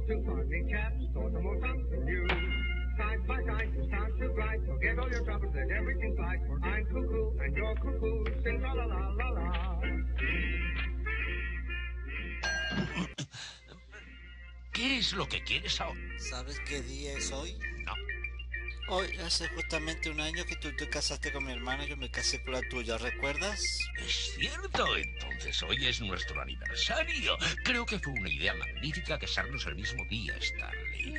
two funny chaps, thought the most something new. Side by side, you start to glide, forget all your troubles, let everything fly. For I'm cuckoo and you're cuckoo, sing la la la la la. ¿Qué es lo que quieres ahora? ¿Sabes qué día es hoy? No. Hoy hace justamente un año que tú te casaste con mi hermana, yo me casé con la tuya, ¿recuerdas? Es cierto, entonces hoy es nuestro aniversario. Creo que fue una idea magnífica casarnos el mismo día, Stanley.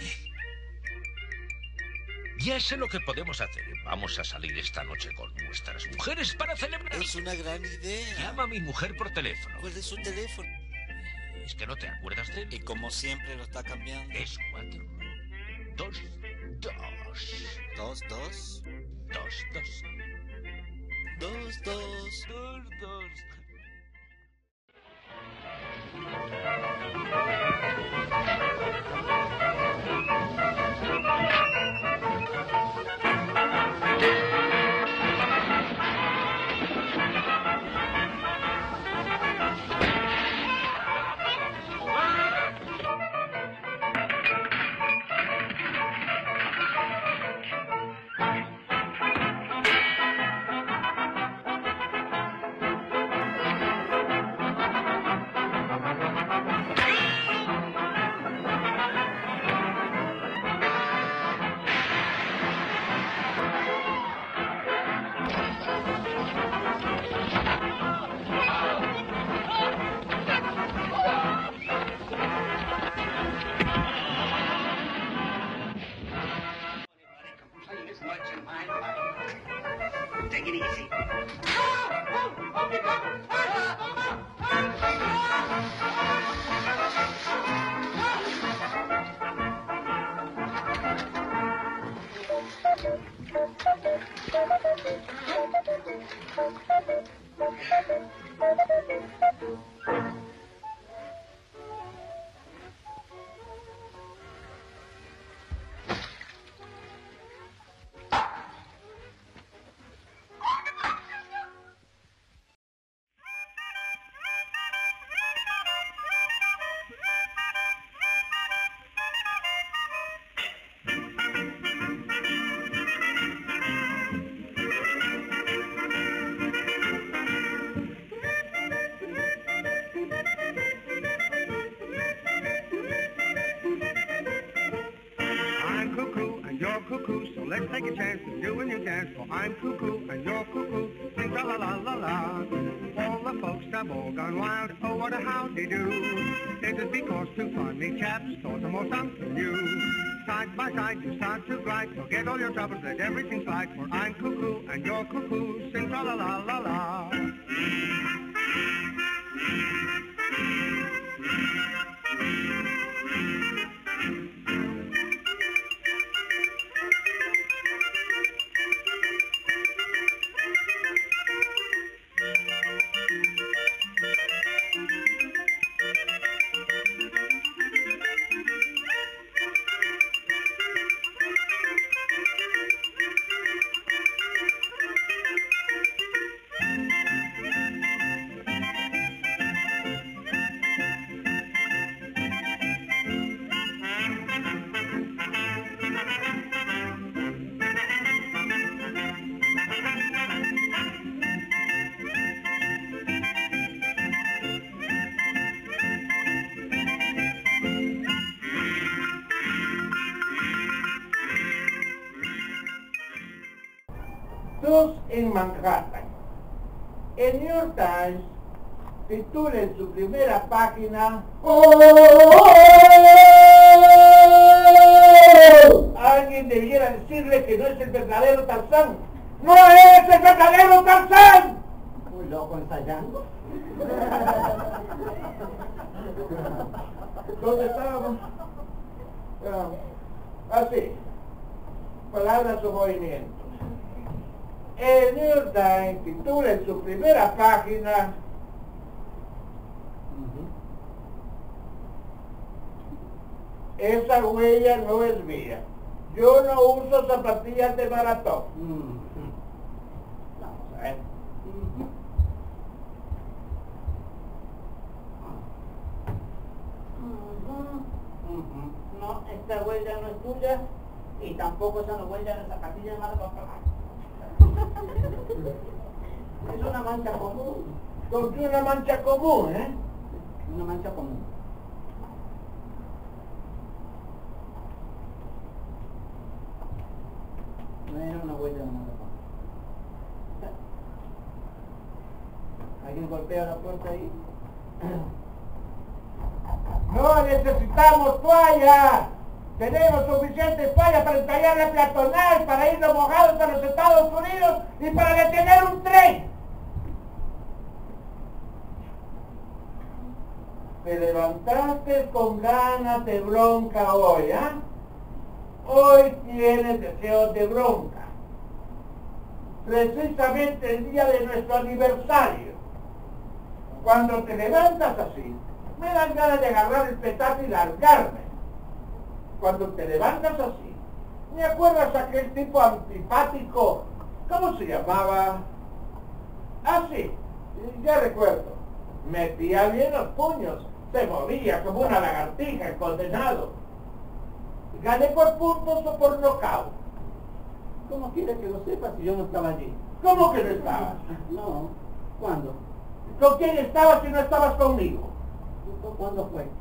Ya sé lo que podemos hacer. Vamos a salir esta noche con nuestras mujeres para celebrar. Es una gran idea. Llama a mi mujer por teléfono. ¿Cuál es su teléfono? ¿Es que no te acuerdas de él? Y como siempre lo está cambiando. Es 4, 2, 2. 2, 2. 2, 2. 2, 2. 2, 2. Take it easy. Cuckoo, so let's take a chance and do a new dance. For I'm cuckoo and you're cuckoo, sing la la la la la. All the folks have all gone wild, oh what a howdy do. It is because two funny chaps thought of more something new. Side by side you start to glide, forget all your troubles, let everything slide. For I'm cuckoo and you're cuckoo, sing la la la la la. En Manhattan. El New York Times titula en su primera página alguien debiera decirle que no es el verdadero Tarzán. ¡No es el verdadero Tarzán! Muy loco ensayando. ¿Dónde estábamos? Así. Palabras o movimientos. El New York Times titula en su primera página esa huella no es mía. Yo no uso zapatillas de maratón. Vamos a ver. esta huella no es tuya y tampoco esa no huella en la zapatilla de mano. Es una mancha común. ¿Con qué una mancha común, eh? Una mancha común. No era una huella de mano. ¿Alguien golpea la puerta ahí? No necesitamos toalla. Tenemos suficientes toallas para entallar la peatonal, para irnos mojados a los Estados Unidos y para detener un tren. Te levantaste con ganas de bronca hoy, ¿ah? Hoy tienes deseos de bronca. Precisamente el día de nuestro aniversario. Cuando te levantas así, me dan ganas de agarrar el petate y largarme. Cuando te levantas así, ¿me acuerdas aquel tipo antipático? ¿Cómo se llamaba? Ah, sí, ya recuerdo. Metía bien los puños, se movía como una lagartija, el condenado. ¿Gané por puntos o por nocaut? ¿Cómo quieres que lo sepas si yo no estaba allí? ¿Cómo que no estabas? No. ¿Cuándo? ¿Con quién estabas si no estabas conmigo? ¿Cuándo fue?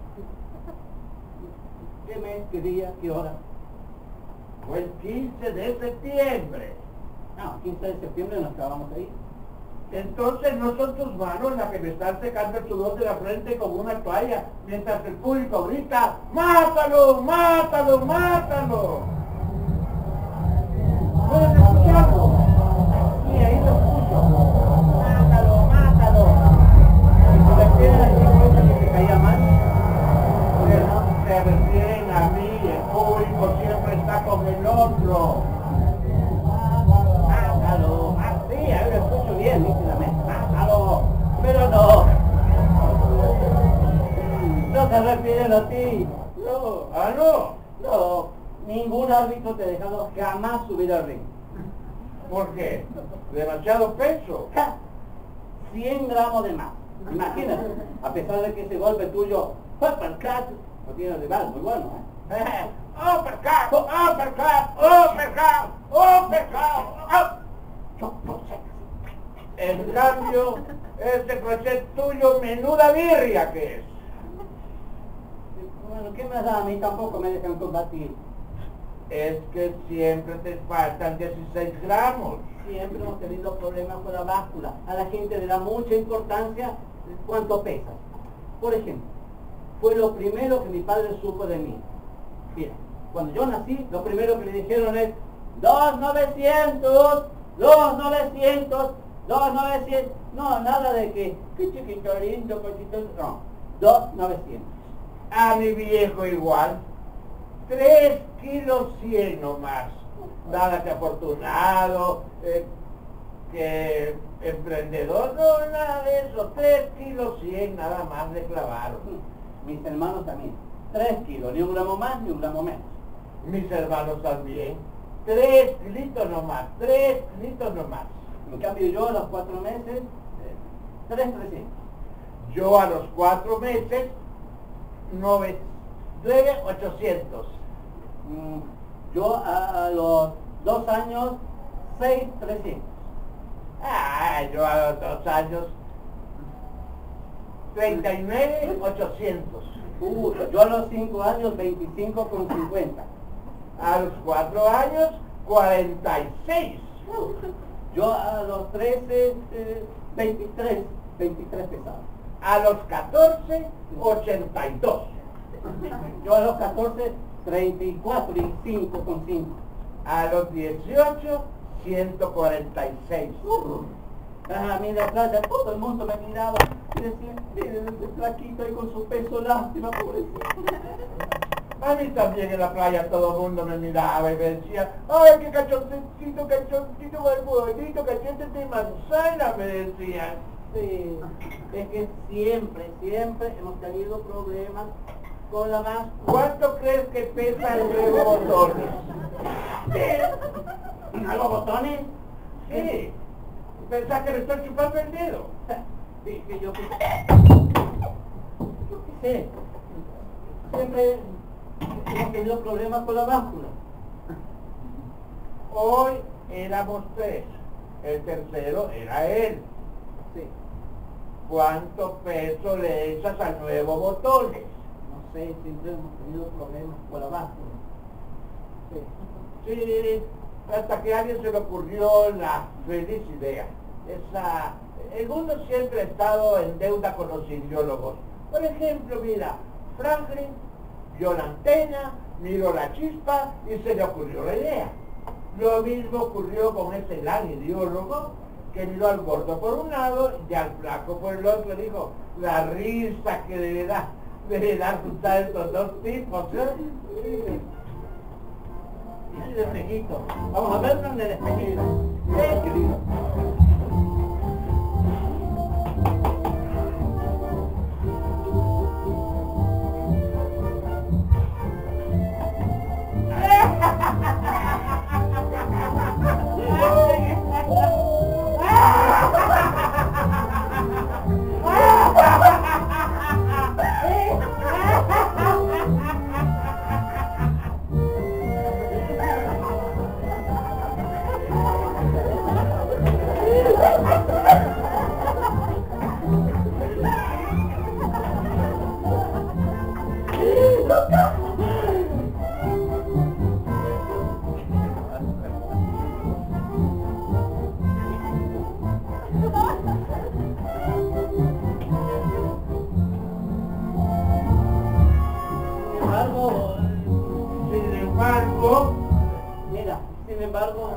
¿Qué mes, qué día, qué hora? Fue el 15 de septiembre. No, 15 de septiembre no estábamos ahí. Entonces no son tus manos las que me están secando el sudor de la frente con una toalla, mientras el público grita, ¡mátalo, mátalo, mátalo! ¿Puedes escucharlo? Sí, ahí lo escucho. ¡Mátalo, mátalo! ¿Y se refieren al chico ese que te caía mal? Se refieren a mí, el público siempre está con el otro. Mátalo. Ah, sí, ahí lo escucho bien, nítidamente. Mátalo. Pero no. No se refieren a ti. No. ¿Ah, no? No. Ningún árbitro te ha dejado jamás subir al ring. ¿Por qué? ¿Demasiado peso? ¡Ja! 100 gramos de más. Imagínate, a pesar de que ese golpe tuyo, uppercut, no tiene rival, muy bueno, ¿eh? ¡Uppercut! ¡Uppercut! ¡Uppercut! ¡Uppercut! En cambio, ese crochet tuyo, menuda birria que es. Bueno, ¿qué me da? A mí tampoco me dejan combatir. Es que siempre te faltan 16 gramos. Siempre hemos tenido problemas con la báscula. A la gente le da mucha importancia cuánto pesas. Por ejemplo, fue lo primero que mi padre supo de mí. Mira, cuando yo nací, lo primero que le dijeron es 2,900, 2,900, 2,900. No, nada de que, qué chiquito lindo, cosito. No, 2,900. A mi viejo igual. 3 kilos 100 nomás. Nada que afortunado, que emprendedor, no, nada de eso. 3 kilos 100 nada más le clavaron. Mis hermanos también. 3 kilos, ni un gramo más, ni un gramo menos. Mis hermanos también. 3 kilitos nomás, 3 kilitos nomás. En cambio yo a los 4 meses, 3,300. Yo a los 4 meses, 9,800. Yo a los 2 años, 6,300. Ah, yo a los 2 años, 39,800. Yo a los 5 años, 25,50. A los 4 años, 46. Yo a los 13, 23 pesados. A los 14, 82. Yo a los 14, 34 y 5,5. A los 18, 146. A mí en la playa todo el mundo me miraba y decía, miren ese flaquito ahí con su peso, lástima, pobrecito. A mí también en la playa todo el mundo me miraba y me decía, ¡ay, qué cachoncito, cachoncito, bonito, cachete de manzana! Me decían. Sí, es que siempre hemos tenido problemas con la báscula. ¿Cuánto crees que pesa el nuevo botones? ¿Nuevos botones? Sí. ¿Pensás que le estoy chupando el dedo? Sí, yo qué sé. Siempre Hemos tenido problemas con la báscula. Hoy éramos 3. El tercero era él. Sí. ¿Cuánto peso le echas al nuevo botones? No sé, siempre hemos tenido problemas con la báscula. Sí. Sí, hasta que a alguien se le ocurrió la feliz idea. El mundo siempre ha estado en deuda con los ideólogos. Por ejemplo, mira, Franklin vio la antena, miró la chispa y se le ocurrió la idea. Lo mismo ocurrió con ese gran ideólogo que miró al gordo por un lado y al flaco por el otro. Dijo, la risa que deberá juntar estos dos tipos, ¿eh? Y el espejito. Vamos a verlo en el espejito. Querido. Sin embargo,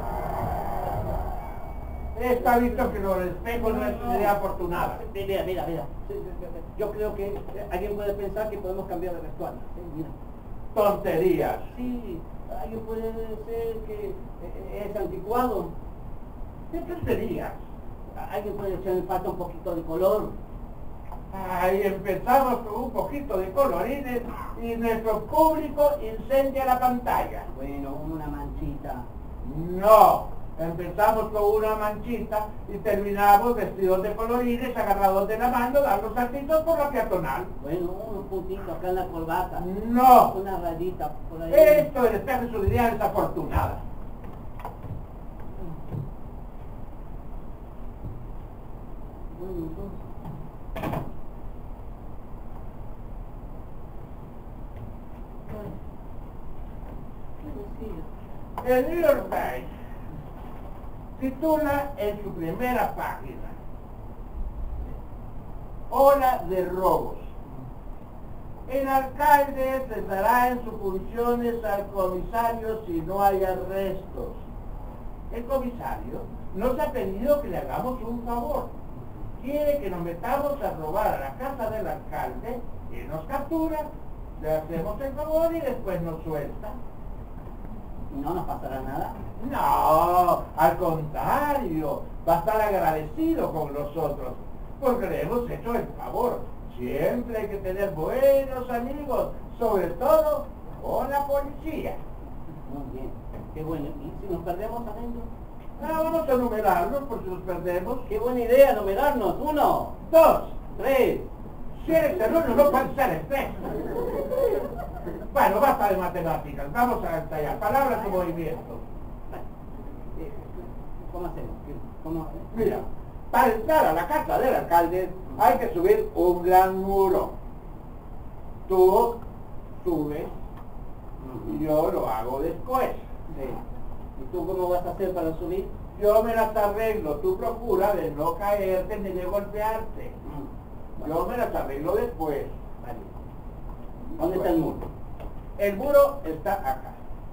está visto que los espejos no es una idea afortunada. Mira. Yo creo que alguien puede pensar que podemos cambiar de vestuario. ¿Sí? Mira. Tonterías. Sí, alguien puede ser que es anticuado. ¿Qué tonterías? Alguien puede echarle falta un poquito de color. Ahí empezamos con un poquito de colorines y nuestro público incendia la pantalla. Bueno, una manchita. No, empezamos con una manchita y terminamos vestidos de colorines, agarrados de la mano, dando saltitos por la peatonal. Bueno, unos puntitos acá en la corbata. No. Una rayita por ahí. Esto del espejo es una idea desafortunada. Bueno, entonces. El New York Times titula en su primera página: Ola de robos. El alcalde cesará en sus funciones al comisario si no hay arrestos. El comisario nos ha pedido que le hagamos un favor. Quiere que nos metamos a robar a la casa del alcalde y nos captura, le hacemos el favor y después nos suelta. ¿No nos pasará nada? No, al contrario, va a estar agradecido con nosotros, porque le hemos hecho el favor. Siempre hay que tener buenos amigos, sobre todo con la policía. Muy bien, qué bueno. ¿Y si nos perdemos adentro? Vamos a numerarnos por si nos perdemos. Qué buena idea, numerarnos. 1, 2, 3. si eres el uno no puede ser el 3. Bueno, basta de matemáticas, vamos a ensayar palabras y movimientos. ¿Cómo hacemos? ¿Cómo? Mira, para entrar a la casa del alcalde hay que subir un gran muro. Tú subes y yo lo hago después. Sí. ¿Y tú cómo vas a hacer para subir? Yo me las arreglo, tú procura de no caerte ni de golpearte. Yo me las arreglo después. Vale. ¿Dónde está el muro? El muro está acá.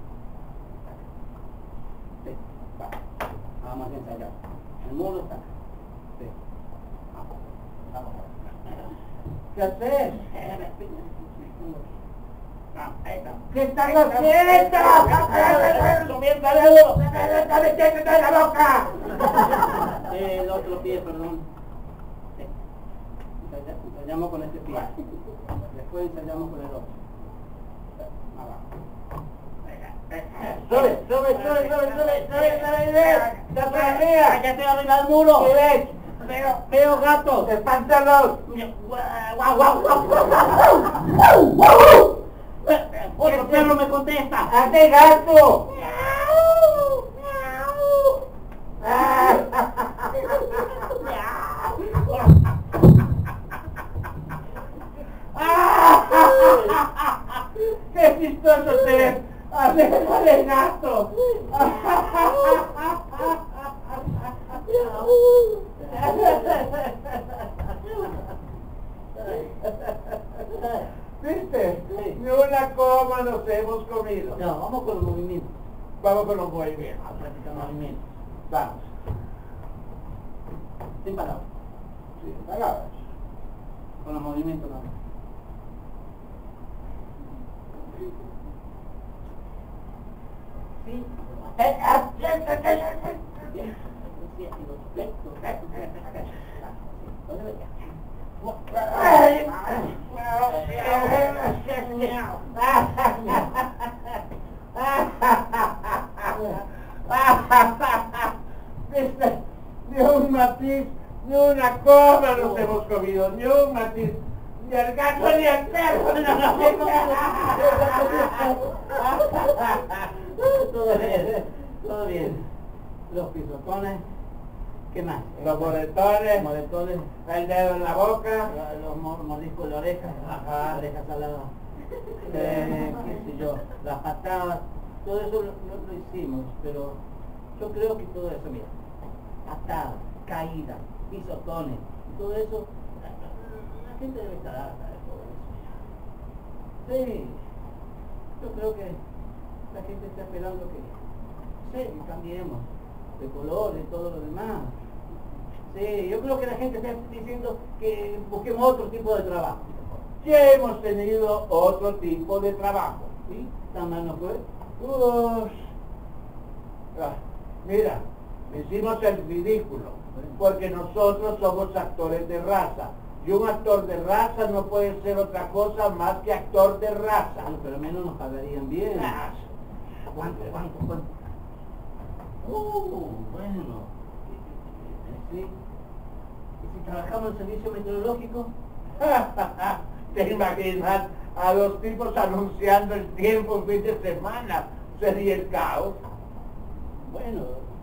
Sí. Va. Vamos a ensayar. El muro está acá. Sí. Vamos. ¿Qué haces? ¿Qué estás haciendo? ¡Subiendo el dedo! ¡Está metiéndote en la boca! El otro pie, perdón. Sí. Ensayamos con este pie. Después ensayamos con el otro. Sube. Ya estoy arriba del muro. ¿Qué ves? Veo gatos. ¡Espántalos! Otro perro me contesta. ¡Hazte gato! ¡Qué chistoso ser! ¡Hazte gato! ¿Viste? Ni una coma nos hemos comido. No, vamos con los movimientos. Vamos con los movimientos. Vamos a practicar movimientos. Vamos. Sin palabras. Sí, palabras. Con los movimientos no. Sí. Ni un matiz, ni una coma nos hemos comido, ni un matiz, ni el gato ni el perro. Todo bien, todo bien. Los pisotones, ¿qué más? Los moretones, Moretones, el dedo en la boca. los mordiscos de la oreja, Ajá. oreja salada, qué sé yo, las patadas, todo eso lo hicimos, pero yo creo que todo eso, mira, patadas, caídas, pisotones, todo eso, la gente debe estar harta de todo eso. Sí, yo creo que la gente está esperando que cambiemos de color y todo lo demás. Sí, yo creo que la gente está diciendo que busquemos otro tipo de trabajo. Ya hemos tenido otro tipo de trabajo. ¿Sí? ¿Tan mal no fue? Mira, hicimos el ridículo, porque nosotros somos actores de raza. Y un actor de raza no puede ser otra cosa más que actor de raza. Bueno, pero menos nos pagarían bien. ¿Cuánto? Bueno. Sí. ¿Y si trabajamos en servicio meteorológico? ¿Te imaginas a los tipos anunciando el tiempo fin de semana? Sería el caos. Bueno,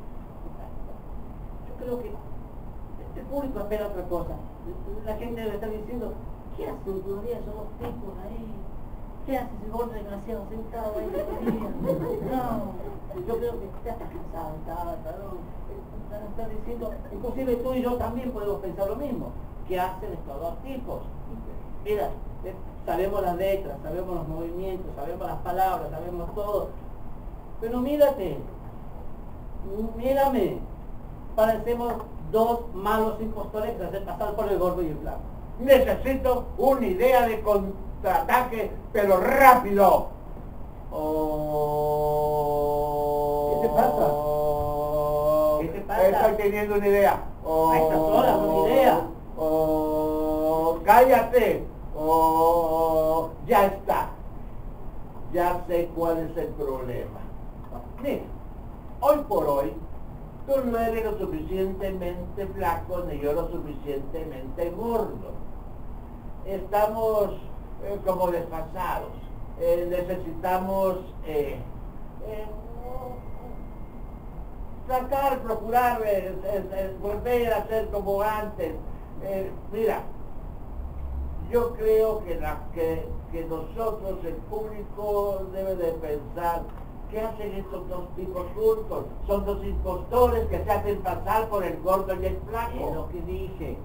yo creo que el público espera otra cosa. La gente debe estar diciendo, ¿qué hacen todavía esos dos tipos ahí? ¿Qué hace ese gordo desgraciado sentado ahí todavía? No, yo creo que ya está cansado, está diciendo, inclusive tú y yo también podemos pensar lo mismo. ¿Qué hacen estos dos tipos? Mira, sabemos las letras, sabemos los movimientos, sabemos las palabras, sabemos todo. Pero mírame, parecemos dos malos impostores que se hacen pasar por el gordo y el flaco. Necesito una idea de contraataque, pero rápido. ¿Qué te pasa? ¿Qué te pasa? Estoy teniendo una idea. A estas horas, una idea. Cállate. Ya está. Ya sé cuál es el problema. Mira, hoy por hoy, tú no eres lo suficientemente flaco ni yo lo suficientemente gordo. Estamos como desfasados. Necesitamos procurar volver a ser como antes. Mira, yo creo que nosotros, el público, debe de pensar, ¿qué hacen estos dos tipos juntos? Son dos impostores que se hacen pasar por el gordo y el flaco. Es lo que dije.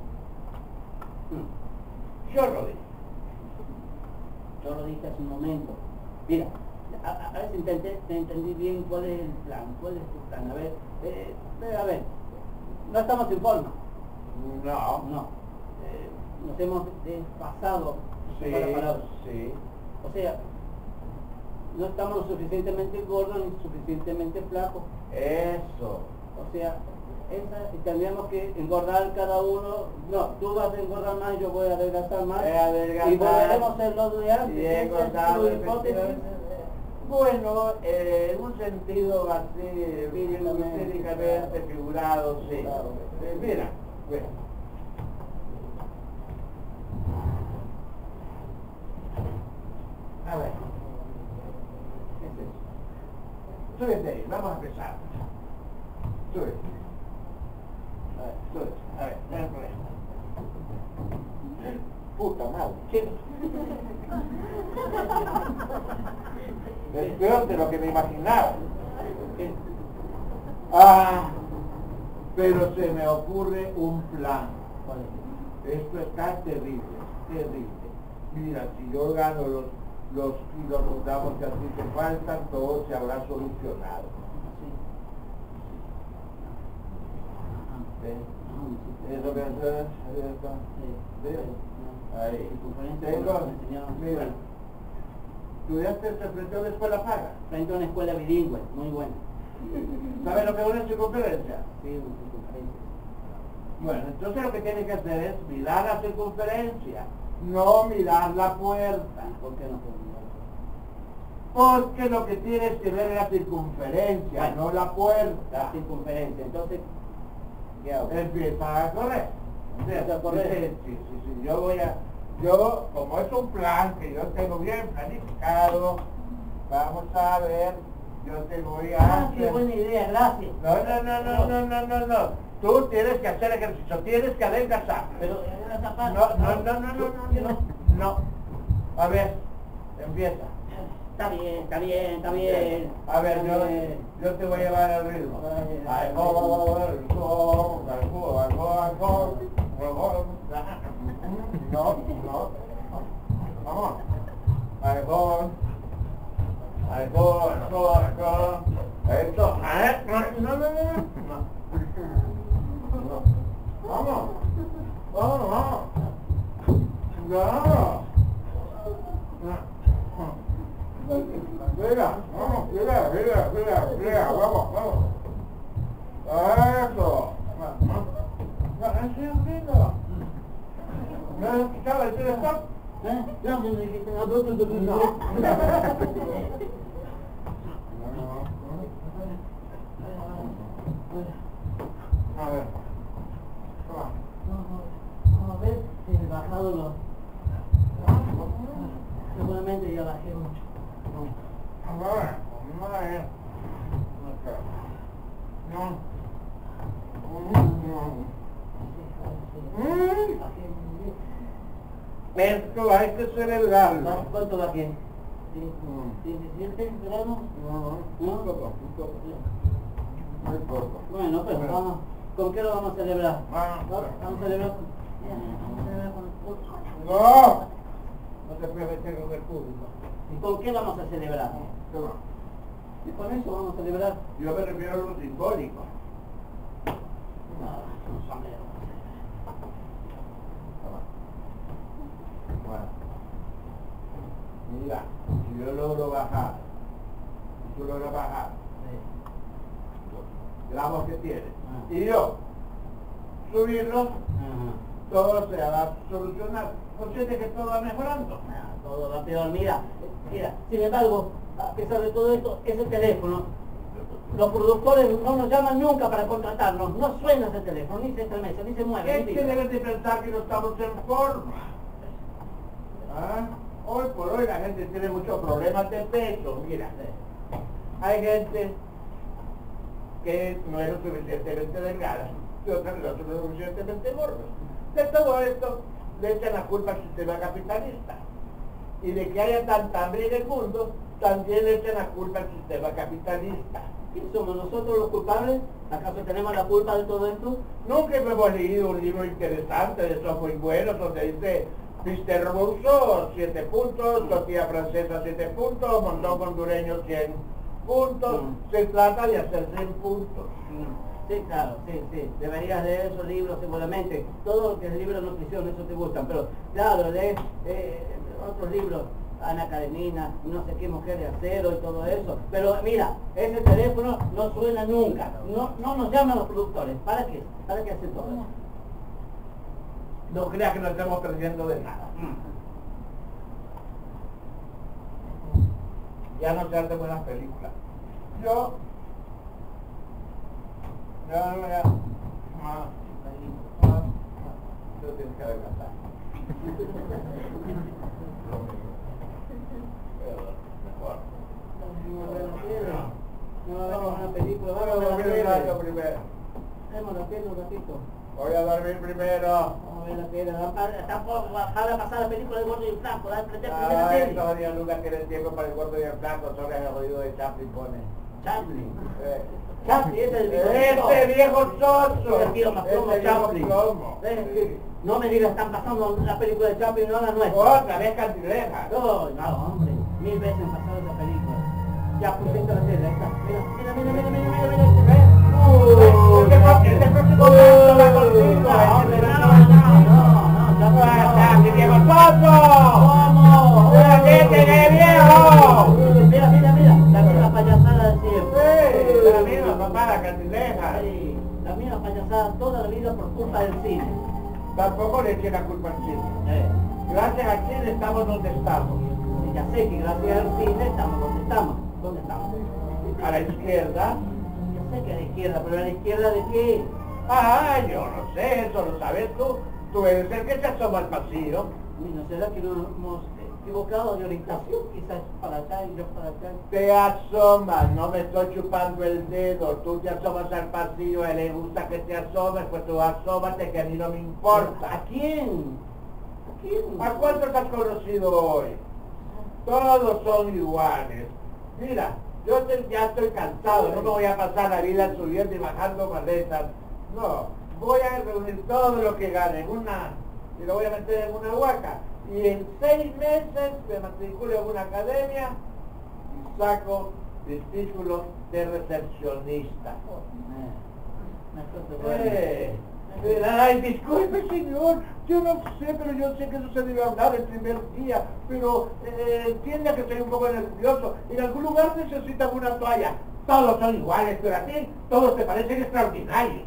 Yo lo dije. Yo lo dije hace un momento. Mira, a ver si te entendí bien cuál es el plan. ¿Cuál es tu plan? A ver, no estamos en forma. No. Nos hemos desfasado. Sí, con la palabra. sí. O sea, no estamos lo suficientemente gordos ni suficientemente flacos. Eso. O sea, tendríamos que engordar cada uno. No, tú vas a engordar más, yo voy a adelgazar más. Y volveremos a ser los de antes. Y Esa engordar, es tu hipótesis. Bueno, en un sentido así, jurídicamente figurado, sí. Claro. Mira, a ver, súbete ahí, vamos a empezar. Súbete. A ver, súbete. A ver, ven por ahí. Puta madre, ¿qué? Es peor de lo que me imaginaba. Ah, pero se me ocurre un plan. Esto está terrible, terrible. Mira, si yo gano los kilos rotamos que a ti te faltan, todo se habrá solucionado. Eso que ahí. Tengo, mira, estudiaste frente a una escuela paga. Frente a una escuela bilingüe, muy buena. ¿Sabes lo que es una circunferencia? Sí, una circunferencia. Bueno, entonces lo que tienes que hacer es mirar la circunferencia, no mirar la puerta. ¿Por qué no puedo mirar? Porque lo que tienes que ver es la circunferencia, Bueno, no la puerta. La circunferencia, entonces, ¿qué hago? Empieza a correr. Empieza a correr. Sí. Yo, como es un plan que yo tengo bien planificado, vamos a ver, yo te voy a Ah, hacer... qué buena idea, gracias. No. Tú tienes que hacer ejercicio, tienes que adelgazar. Pero era capaz. No. A ver, empieza. Está bien. A ver, yo te voy a llevar al ritmo. No. Vamos. Esto. No. Vamos. Mira, vamos. Eso. ¿No has escuchado el stop? A ver. Vamos a ver si he bajado los... Seguramente ya bajé mucho. Esto hay que celebrarlo. ¿Cuánto bajé? ¿17 gramos? Un poco. Muy poco. Bueno, pero vamos. ¿Con qué lo vamos a celebrar? Vamos a celebrar con... No te puedes meter con el público. ¿Y con qué vamos a celebrar? Toma. ¿Y con eso vamos a celebrar? Yo me refiero a lo simbólico. No sombrero. Bueno. Mira, si yo logro bajar, si tú logras bajar, gramos que tienes, y yo subirlos, todo se va a solucionar. ¿No sientes que todo va mejorando? Todo va peor. Mira, sin embargo, a pesar de todo esto, ese teléfono, los productores no nos llaman nunca para contratarnos, no suena ese teléfono, ni se estremece, ni se mueve. Es que debes de pensar que no estamos en forma. Hoy por hoy la gente tiene muchos problemas de peso, mira. Hay gente que no es lo suficientemente delgada y otras no son lo suficientemente gordas. De todo esto le echan la culpa al sistema capitalista. Y de que haya tanta hambre en el mundo, también le echan la culpa al sistema capitalista. ¿Quién somos nosotros los culpables? ¿Acaso tenemos la culpa de todo esto? Nunca hemos leído un libro interesante de esos muy buenos donde dice Mr. Rousseau 7 puntos, tortilla francesa 7 puntos, montón hondureño 100 puntos. Se trata de hacer 100 puntos. Sí, claro, sí. Deberías leer esos libros seguramente. Todo lo que es libro de nutrición, eso te gustan. Pero, claro, lees otros libros, Ana Karenina, no sé qué, Mujer de Acero y todo eso. Pero mira, ese teléfono no suena nunca. No nos llaman los productores. ¿Para qué? ¿Para qué hacen todo eso? No creas que nos estamos perdiendo de nada. Ya no se hacen buenas películas. Yo tienes que adelgazar. Mejor. No, vemos una película, Voy a vamos a ver dormir un la rato tele. primero. Vemos la tele un ratito. Voy a dormir primero. Vamos a ver la tele. Tampoco bajar a pasar la película de Gordo y el Flaco, dar prender primero la Ay, tele. todavía nunca tiene tiempo para el gordo y el flaco, solo es el oído de Chaplin pone. Chaplin. Eh. Chaplin, ese es el Ese viejo soso. El tío más plomo, Ese viejo Chaplin. plomo. No me digas, están pasando la película de Chaplin, no la nuestra. Otra vez Cantileja. No, hombre. 1000 veces han pasado esa película. Ya pusiste la tele, ahí está. Mira. Este próximo paso va contigo. ¡Chaplin, viejo soso! ¿Cómo? ¡Qué viejo! Mira, la misma payasada de siempre. Sí, la misma papá, la Cantileja. Sí, la misma payasada toda la vida por culpa del cine. Tampoco le eché la culpa al cine. Gracias al cine estamos donde estamos. Sí, ya sé que gracias al cine estamos donde estamos. ¿Dónde estamos? A la izquierda. Yo sé que a la izquierda, pero a la izquierda de qué? Ah, yo no sé, eso lo sabes tú. Tú eres el que se asoma al pasillo. Y ¿no será que nos hemos equivocado de orientación? Quizás para acá y yo para acá. Te asomas, no me estoy chupando el dedo. Tú te asomas al pasillo, a él le gusta que te asomes, pues tú asómate que a mí no me importa. ¿A quién? ¿A quién? ¿A cuántos has conocido hoy? Todos son iguales. Mira, ya estoy cansado, no me voy a pasar la vida subiendo y bajando maletas. No, voy a reunir todo lo que gane en una, y lo voy a meter en una huaca. Y en 6 meses me matriculo en una academia y saco el título de recepcionista. Ay, disculpe señor, yo no sé, pero yo sé que eso se debe hablar el primer día, pero entienda que estoy un poco nervioso. En algún lugar necesitan una toalla. Todos son iguales, pero a ti todos te parecen extraordinarios.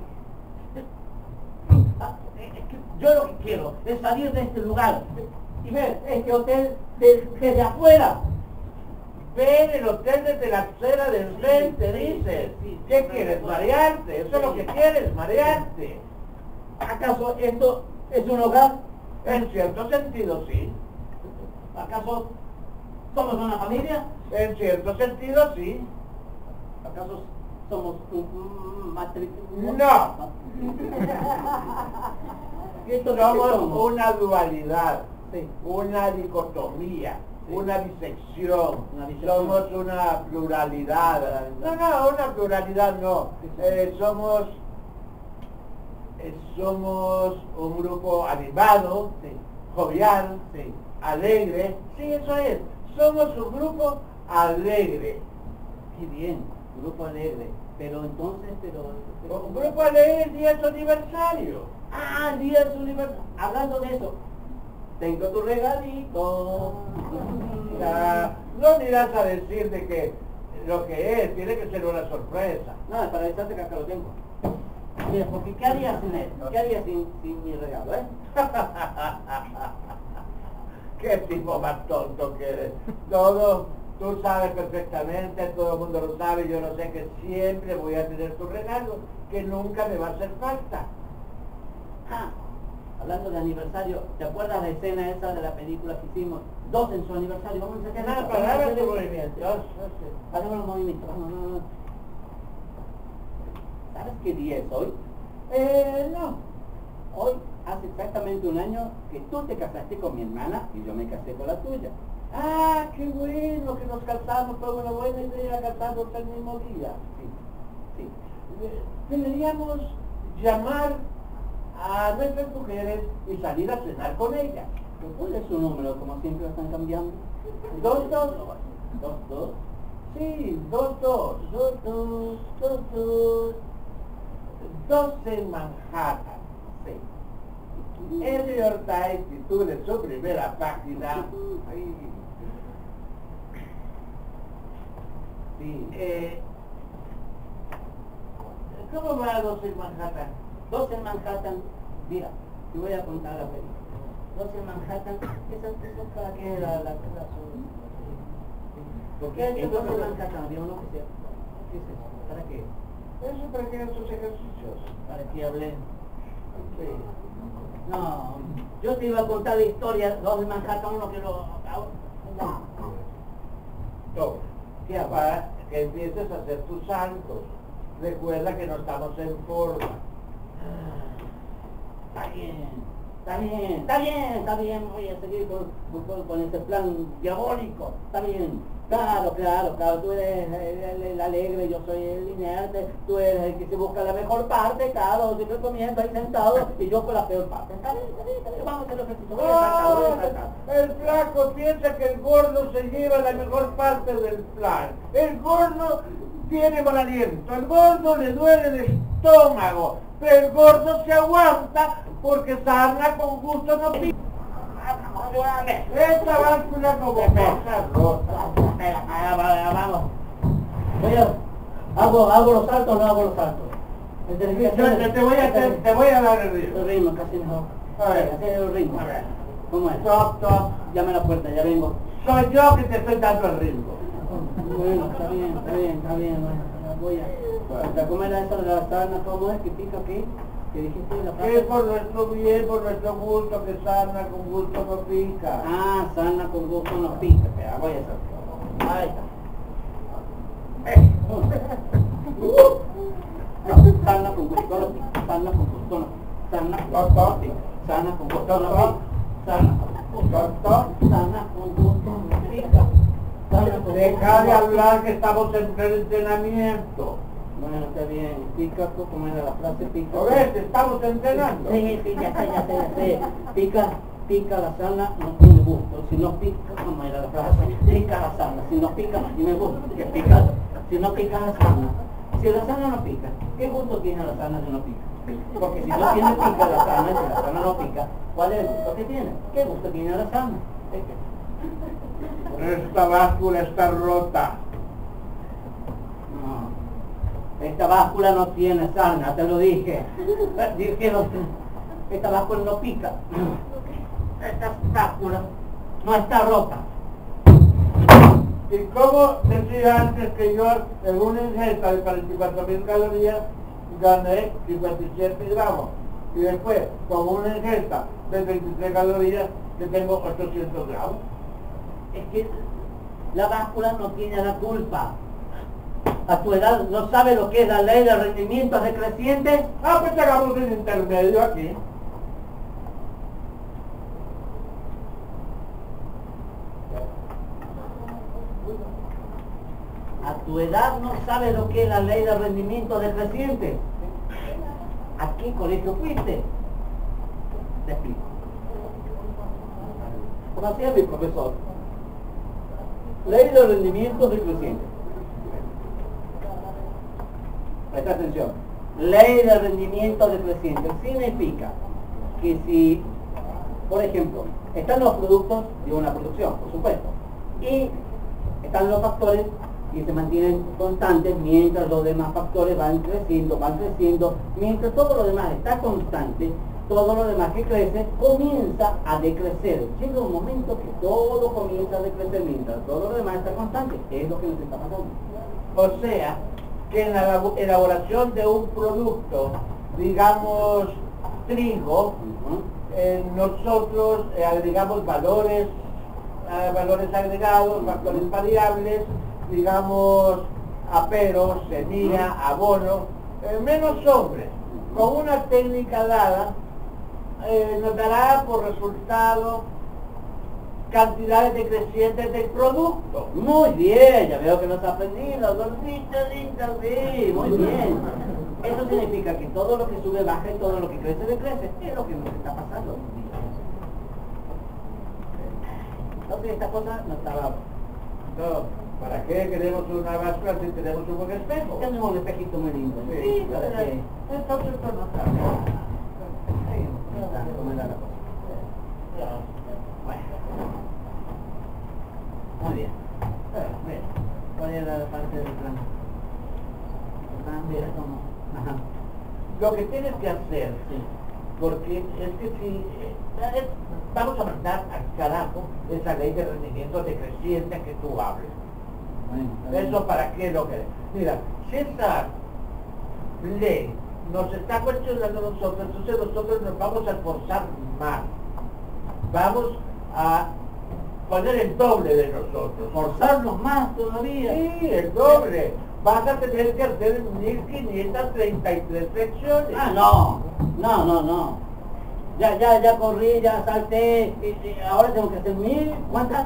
Yo lo que quiero es salir de este lugar y ver este hotel desde afuera. Ven el hotel desde la acera del frente, dices. ¿Qué quieres? ¿Marearte? Eso es lo que quieres, marearte. ¿Acaso esto es un hogar? En cierto sentido, sí. ¿Acaso somos una familia? En cierto sentido, sí. ¿Acaso somos un matrimonio? No. ¿Y esto qué somos? Somos una dualidad, Sí. una dicotomía, Sí. una disección. Una disección. Somos una pluralidad. No, una pluralidad no. Somos un grupo animado, Sí. jovial, Sí. alegre. Sí, eso es. Somos un grupo alegre. Qué bien, grupo alegre. Pero entonces, Un grupo alegre el día de su aniversario. Ah, el día de su aniversario. Hablando de eso, tengo tu regalito. No me irás a decir de que lo que es, tiene que ser una sorpresa. No, para avisarte que acá lo tengo. Mira, porque ¿qué harías sin él? ¿Qué harías sin mi regalo, Qué tipo más tonto que eres. Tú sabes perfectamente, todo el mundo lo sabe, yo lo sé que siempre voy a tener tu regalo, que nunca me va a hacer falta. Ah, hablando de aniversario, ¿te acuerdas la escena esa de la película que hicimos? 2 en su aniversario, vamos a sacar Nada, esto, para vamos a ver hacer tu esto. movimiento. Hagamos los movimientos, vamos. ¿Sabes qué día es hoy? No. Hoy hace exactamente un año que tú te casaste con mi hermana y yo me casé con la tuya. Ah, qué bueno que nos casamos, fue una buena idea casarnos el mismo día. Sí. Deberíamos llamar a nuestras mujeres y salir a cenar con ellas. ¿Cuál es su número? Como siempre lo están cambiando. 2-2. 2-2. Sí, 2-2. 2-2. 2-2. 2 en Manhattan. Sí. El New York Times titula en su primera página. Sí. ¿Cómo va 2 en Manhattan? 2 en Manhattan. Mira, te voy a contar la película. 2 en Manhattan. Esa para qué la porque en 2 en Manhattan había uno que se... ¿Qué es eso? ¿Para qué? Eso para que hagan sus ejercicios. ¿Para qué hablé? Sí. No, yo te iba a contar la historia, 2 en Manhattan, uno que lo... Todo. ¿Qué hago? que empieces a hacer tus saltos. Recuerda que no estamos en forma. Está bien, está bien, está bien, está bien, voy a seguir con este plan diabólico, está bien. Claro, claro, claro, tú eres el alegre, yo soy el inerte, tú eres el que se busca la mejor parte, claro, siempre comiendo ahí sentado y yo con la peor parte. Está bien, vamos a hacer los ejercicios, voy a saltar. El flaco piensa que el gordo se lleva la mejor parte del plan. El gordo tiene mal aliento, al gordo le duele el estómago, pero el gordo se aguanta porque sarna con gusto no pica. Esta báscula como pesa rota. Vamos. ¿Hago los saltos o no hago los saltos? Te voy a dar el El ritmo. ritmo, casi mejor. A ver. Hacer el ritmo. A ver. ¿Cómo es? Toc, toc. Llame a la puerta, ya vengo. Soy yo que te estoy dando el ritmo. Bueno, está bien, bueno, voy a... ¿Cómo era eso de la sarna? ¿Cómo es? ¿Qué pica qué? ¿Qué dijiste la frase? Es por nuestro bien, por nuestro gusto, que sarna con gusto no pica. Ah, sarna con gusto no pica. Espera, voy a hacer. Ahí está. Sarna con gusto no pica. Sarna con gusto no pica. Sarna con gusto no pica. Sarna con gusto no pica. Sarna con gusto no pica. Deja de hablar que estamos en entrenamiento. Bueno, está bien. Pica, ¿cómo era la frase? Pica. ¿Lo ves? Estamos entrenando. Sí, ya sé. Pica la sarna, no tiene gusto. Si no pica, ¿cómo era la frase? Pica la sarna. Si no pica, no tiene gusto. Que pica. Si no pica la sarna. Si la sarna no pica, ¿qué gusto tiene la sarna si no pica? Porque si no tiene pica la sarna, si la sarna no pica, ¿cuál es el gusto que tiene? ¿Qué gusto tiene la sarna? Esta báscula está rota. No. Esta báscula no tiene sarna, te lo dije. Dije esta báscula no pica. Esta báscula no está rota. Y como decía antes que yo en una ingesta de 44.000 calorías gané 57 gramos. Y después, con una ingesta de 23 calorías, que tengo 800 gramos. Es que la báscula no tiene la culpa. A tu edad no sabe lo que es la ley de rendimiento decreciente. Pues hagamos un intermedio aquí. A tu edad no sabe lo que es la ley de rendimiento decreciente. ¿A qué colegio fuiste? Te explico. Como hacía mi profesor. Ley de rendimiento decreciente. Presta atención. Ley de rendimiento decreciente significa que si, por ejemplo, están los productos de una producción, por supuesto, y están los factores y se mantienen constantes mientras los demás factores van creciendo, mientras todo lo demás está constante, todo lo demás que crece comienza a decrecer. Llega un momento que todo comienza a decrecer mientras todo lo demás está constante. ¿Qué es lo que nos está pasando? O sea, que en la elaboración de un producto, digamos trigo, nosotros agregamos valores agregados, factores variables, digamos aperos, semilla, abono, menos hombres. Con una técnica dada, nos dará por resultado cantidades decrecientes del producto. Muy bien, ya veo que nos ha aprendido, gordito, lindo, sí, muy bien. Eso significa que todo lo que sube baja y todo lo que crece decrece. Es lo que nos está pasando. Entonces esta cosa no estaba... No, ¿para qué queremos una báscula si tenemos un buen espejo? Tenemos un espejito muy lindo. Sí, ¿para qué? entonces esto no está. ¿Cómo era la cosa? Bueno. Muy bien. Bien. ¿Cuál era la parte del plan? Mira cómo. Ajá. Lo que tienes que hacer, Sí. porque es que si vamos a mandar al carajo esa ley de rendimiento decreciente que tú hables. Bueno, está bien. ¿Eso para qué lo que? Mira, si esa ley nos está cuestionando a nosotros, entonces nosotros nos vamos a esforzar más. Vamos a poner el doble de nosotros. Forzarnos más todavía. Sí, el doble. Vas a tener que hacer 1533 flexiones. Ah, no. Ya corrí, ya salté, y ahora tengo que hacer 1000, ¿cuántas?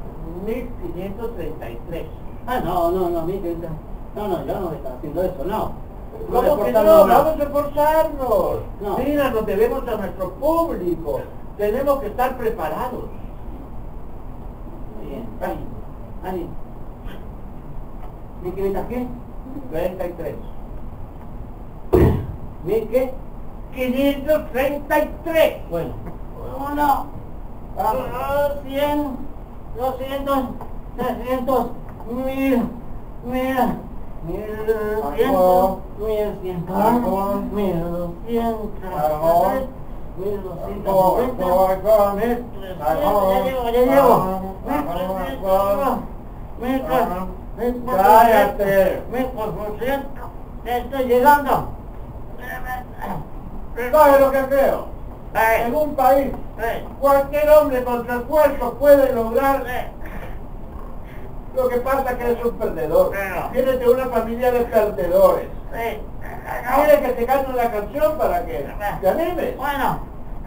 1533. Ah, no, 1500. No, yo no voy a estar haciendo eso, no. ¿Cómo que esforzarnos no? más. Vamos a esforzarnos. No. Mira, nos debemos a nuestro público. Tenemos que estar preparados. Bien, ahí. ¿1500 qué? 33. ¿1000 qué? 533. Bueno. 1, 100, 200, 300, 1000, 1100, 1100, 1200, 1200, Cállate. 1400, estoy llegando. ¿Sabes lo que creo? En un país, cualquier hombre con su esfuerzo puede lograr. Lo que pasa es que eres un perdedor. Vienes de una familia de perdedores. ¿Quieres que te cante una canción para que te animes? Bueno.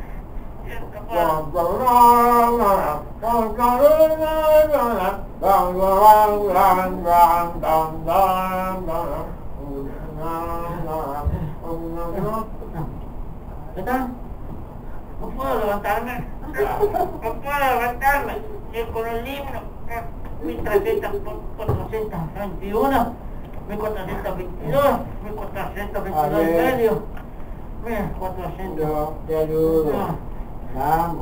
¿Está? No puedo levantarme. Y con el libro, 1421, 1422, 1422 y medio, 1400. Yo te ayudo. Vamos.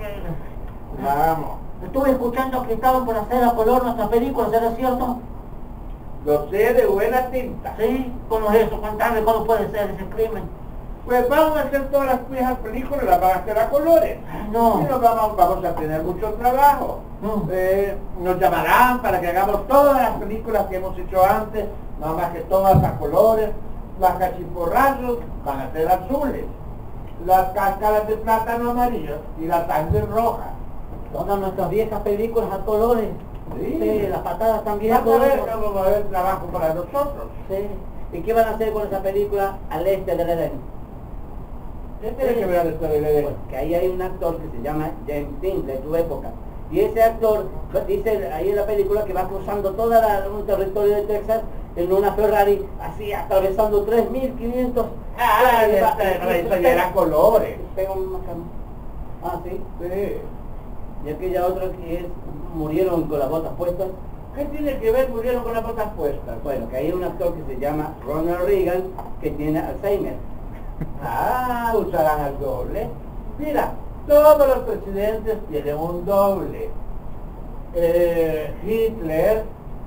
Estuve escuchando que estaban por hacer a color nuestras películas, ¿era cierto? Lo sé de buena tinta. Sí, ¿cómo es eso? Contame cómo puede ser ese crimen. Pues vamos a hacer todas las viejas películas, las van a hacer a colores. No. Y vamos a tener mucho trabajo. No. Nos llamarán para que hagamos todas las películas que hemos hecho antes, nada más que todas a colores. Las cachiporrazos van a ser azules, las cáscaras de plátano amarillas y la sangre roja. Todas nuestras viejas películas a colores. Sí. Las patadas también a Vas a ver colores. cómo va a haber trabajo para nosotros. Sí. ¿Y qué van a hacer con esa película al este del Edén? ¿Qué tiene que ver esto del Edén? Pues que ahí hay un actor que se llama James Dean, de tu época. Y ese actor dice ahí en la película que va cruzando toda un territorio de Texas en una Ferrari, así atravesando 3.500. Eso ya eran colores. Pega un macano. Ah, sí. Sí. Y aquella otra que es, murieron con las botas puestas. ¿Qué tiene que ver murieron con las botas puestas? Bueno, que hay un actor que se llama Ronald Reagan que tiene Alzheimer. Ah, usarán al doble. Mira, todos los presidentes tienen un doble. Hitler,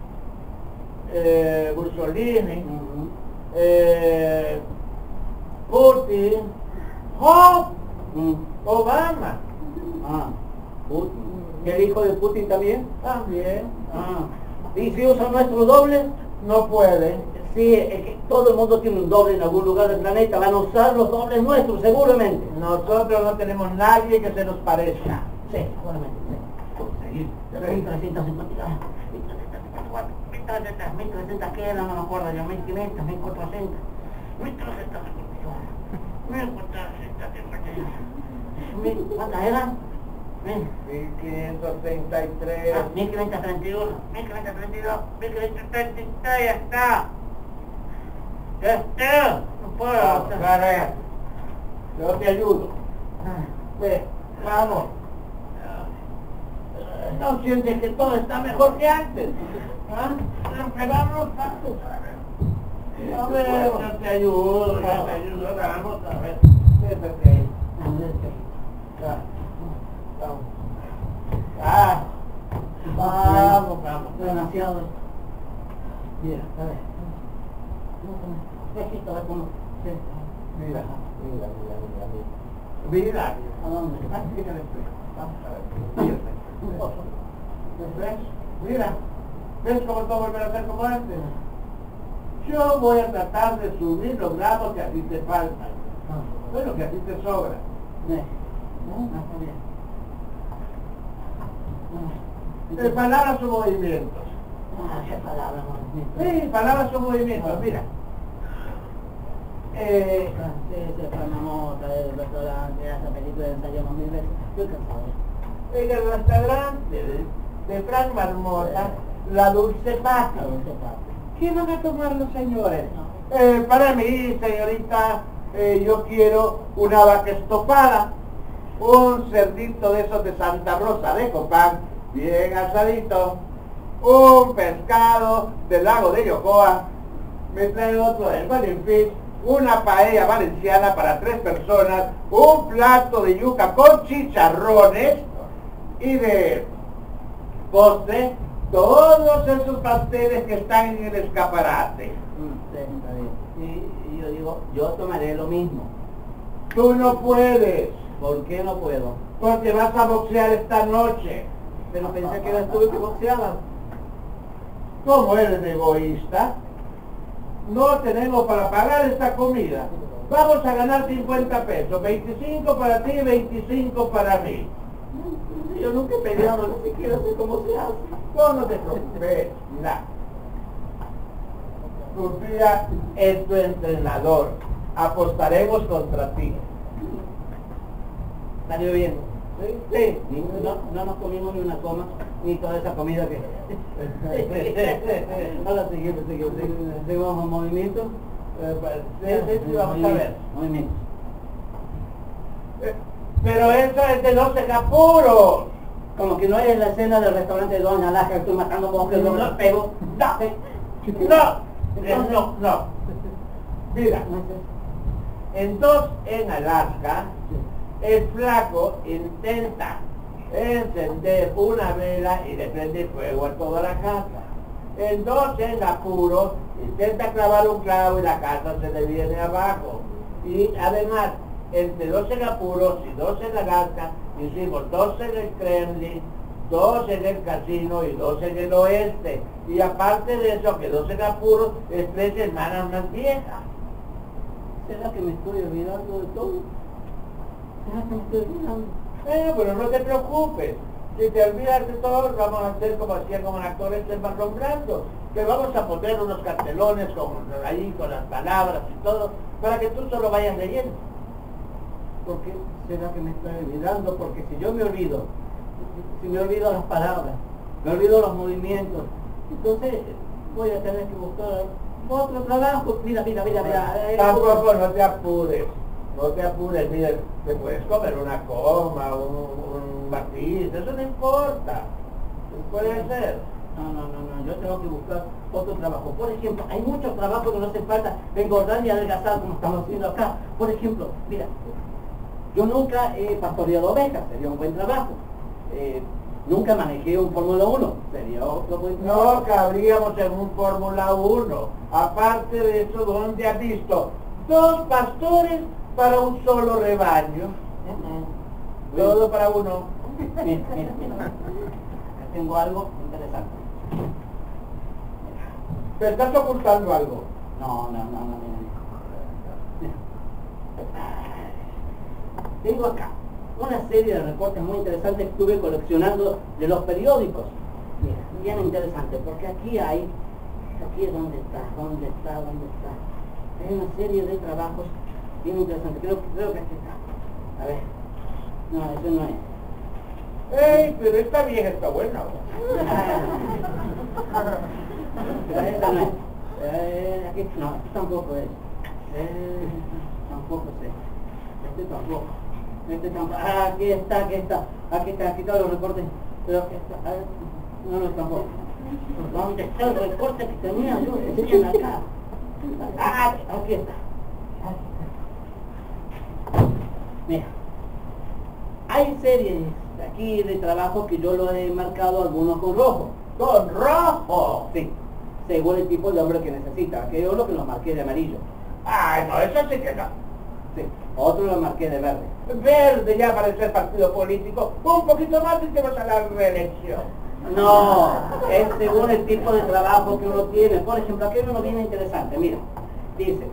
Mussolini, Putin, Obama. Ah, Putin. ¿Y el hijo de Putin también? También. Ah. ¿Y si usan nuestro doble? No pueden. Sí, es que todo el mundo tiene un doble en algún lugar del planeta. Van a usar los dobles nuestros, seguramente. Nosotros no tenemos nadie que se nos parezca. Sí, seguramente. Sí. 1352, 1354, 1300 que eran, no me acuerdo yo, 1500, 1400, 1451, ¿cuántas eran? 1533. 1531, 1532, 1533, ya está. Ya está. No puedo. Cara, yo te ayudo. Ve, vamos. ¿No sientes que todo está mejor que antes? ¿Ah? Vamos, a ver, yo te ayudo, vamos a ver. Vete ahí. Vamos. Demasiado. Mira, a ver. Dejito, a ver cómo. Mira. Mira. ¿A dónde? Vamos a ver. ¿Ves? Mira. ¿Ves cómo todo volver a ser como antes? Yo voy a tratar de subir los gramos que a ti te faltan. Bueno, que a ti te sobra. Está bien. Palabras o movimientos. Ah, qué palabra, movimiento. Sí, palabras o movimientos, mira. Ese Panamota, el restaurante, esa película de ensayamos 1000 veces. Estoy cansado. En el restaurante de Frank Marmota, la Dulce Pata. A dónde pasa. ¿Qué van a tomar los señores? No. Para mí, señorita, yo quiero una vaca estofada, un cerdito de esos de Santa Rosa de Copán, bien asadito, un pescado del lago de Yocoa, me trae otro del Golden Fish, una paella valenciana para 3 personas, un plato de yuca con chicharrones y de postre todos esos pasteles que están en el escaparate. Sí, está bien. Y yo digo, yo tomaré lo mismo. Tú no puedes, ¿Por qué no puedo? porque vas a boxear esta noche. Pero pensé que eras tú el que boxeaba. ¿Cómo eres egoísta? No tenemos para pagar esta comida. Vamos a ganar 50 pesos, 25 para ti y 25 para mí. Yo nunca he peleado, ni siquiera sé cómo se hace. No, no te preocupes, nada. Rupia es tu entrenador. Apostaremos contra ti. Salió bien. ¿Sí? Sí. No nos comimos ni una coma, ni toda esa comida que... Ahora seguimos. Seguimos movimiento. Sí, vamos a ver. Movimiento. Pero eso es de 12 apuros. Como que no es la escena del restaurante de Doña Alaska, que estoy matando moscas, no los pego. No. Mira, en 2 en Alaska, el flaco intenta encender una vela y le prende fuego a toda la casa. En 2 en apuros, intenta clavar un clavo y la casa se le viene abajo. Y además, entre 2 en apuros y 2 en Alaska, hicimos 2 en el Kremlin, 2 en el casino y 2 en el oeste. Y aparte de eso, que 2 en apuros es 3 hermanas más viejas. ¿Será que me estoy olvidando de todo? ¿Será que me estoy olvidando? Pero no te preocupes. Si te olvidas de todo, vamos a hacer como hacían con actores de Marlon Brando, que vamos a poner unos cartelones ahí con las palabras y todo, para que tú solo vayas leyendo. ¿Por qué será que me estoy olvidando? Porque si yo me olvido, si me olvido las palabras, me olvido los movimientos, entonces voy a tener que buscar otro trabajo. Mira. Tampoco no te apures, mira, te puedes comer una coma, un matiz, eso no importa, puede ser. No, yo tengo que buscar otro trabajo. Por ejemplo, hay muchos trabajos que no hace falta engordar y adelgazar como estamos haciendo acá. Por ejemplo, mira, yo nunca he pastoreado ovejas, sería un buen trabajo. Nunca manejé un Fórmula 1, sería otro buen trabajo. No cabríamos en un Fórmula 1. Aparte de eso, ¿dónde has visto 2 pastores para un solo rebaño? Todo para uno. Mira. Acá tengo algo interesante. ¿Te estás ocultando algo? No, mira. Tengo acá una serie de reportes muy interesantes que estuve coleccionando de los periódicos. Mira, bien interesante, porque aquí es donde está. Hay una serie de trabajos bien interesantes. Creo que aquí está. A ver. No, eso no es. ¡Ey, pero esta vieja está buena! Esta no es. Aquí, no, esto tampoco es. Tampoco sé. Este tampoco. Aquí está los recortes. Pero aquí está. No, tampoco. ¿Dónde está el recorte que tenía yo? Decían acá. Aquí está. Mira. Hay series aquí de trabajo que yo lo he marcado algunos con rojo. ¡Con rojo! Sí, según el tipo de hombre que necesita. Que yo lo que lo marqué de amarillo. ¡Ay, no, eso sí que no! Sí, otro lo marqué de verde. Verde ya para ser partido político. Un poquito más y te vas a la reelección. No, es según el tipo de trabajo que uno tiene. Por ejemplo, aquí hay uno bien interesante. Mira, dice,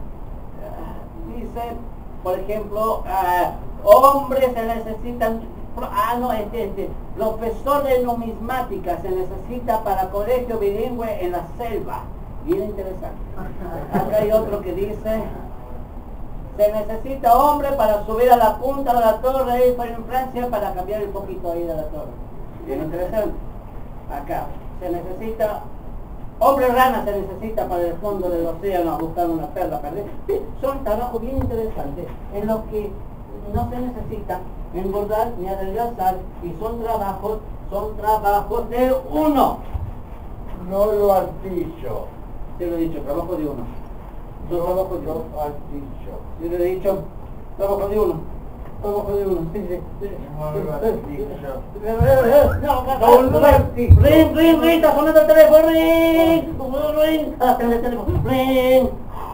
por ejemplo, hombres se necesitan no, profesor de numismática se necesita para colegio bilingüe en la selva. Bien interesante. Acá hay otro que dice, se necesita hombre para subir a la punta de la torre Eiffel en Francia para cambiar el poquito ahí de la torre. Bien interesante. Acá, se necesita, hombre rana se necesita para el fondo del océano a buscar una perla perdida. Son trabajos bien interesantes en los que no se necesita engordar ni adelgazar y son trabajos de uno. No lo has dicho. Te lo he dicho, trabajo de uno. No lo has dicho. Te lo he dicho, trabajo de uno. Trabajo de uno. Sí, sí. No lo has dicho. No lo has dicho. Ring, está sonando el teléfono, ring. El teléfono, ring.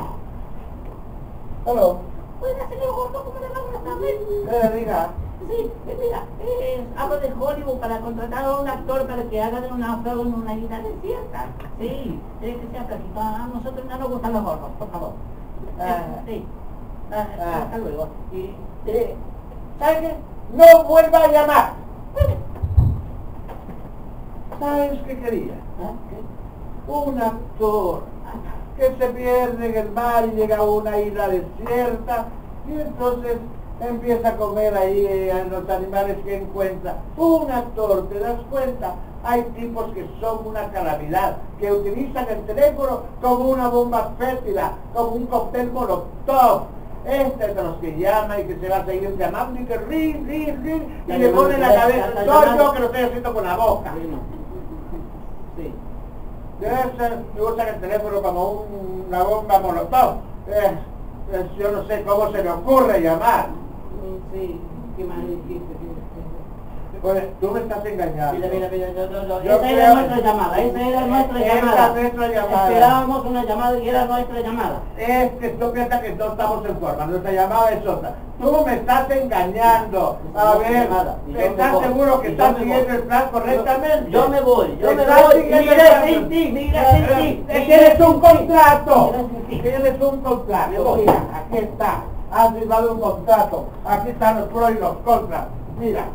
Aló. Oiga, señor Gordo, ¿cómo le va? Buenas tardes. Diga. Sí, mira, hablo de Hollywood para contratar a un actor para que haga de un náufrago en una isla desierta. Sí, tiene que ser clarito. A nosotros no nos gustan los gordos, por favor. Sí. Hasta luego. ¿Sabes qué? No vuelva a llamar. ¿Sabes qué quería? Un actor que se pierde en el mar y llega a una isla desierta y entonces empieza a comer ahí a los animales que encuentra. Un actor, ¿te das cuenta? Hay tipos que son una calamidad, que utilizan el teléfono como una bomba fértila, como un cóctel molotov. Este es de los que llama y que se va a seguir llamando y que ring, y le pone en la cabeza. Soy yo que lo estoy haciendo con la boca. Sí. Debe ser, usan el teléfono como una bomba molotov. Yo no sé cómo se le ocurre llamar. Sí, ¿qué más dijiste? Pues tú me estás engañando. Mira, esa era nuestra llamada, Esperábamos una llamada y era nuestra llamada. Es que tú piensas que no estamos en forma, nuestra llamada es otra. Tú me estás engañando. A ver, ¿estás seguro que estás siguiendo el plan correctamente? Yo me voy. Mira sin ti. Tienes un contrato. Tienes un contrato. Mira, aquí está. Has firmado un contrato. Aquí están los pros y los contras. Mira.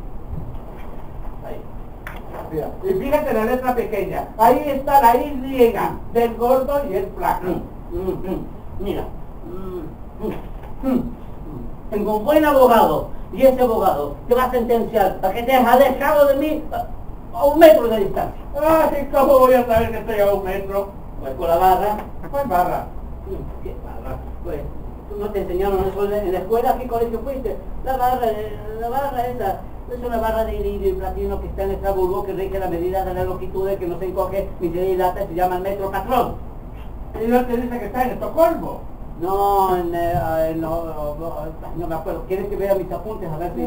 Mira. Y fíjate la letra pequeña. Ahí está la Y del gordo y el flaco. Mira. Tengo un buen abogado. Y ese abogado te va a sentenciar a que te has alejado de mí a 1 metro de distancia. Ay, ¿cómo voy a saber que estoy a 1 metro? Pues con la barra. ¿Cuál barra? ¿Qué barra? Pues, ¿tú no te enseñaron eso en la escuela? ¿A qué colegio fuiste? La barra esa. Es una barra de iridio y platino que está en Estrasburgo que rige la medida de la longitud que no se encoge ni se dilata y se llama el metro patrón. ¿Y no te dice que está en Estocolmo? No, no me acuerdo. ¿Quieres que vea mis apuntes? A ver si...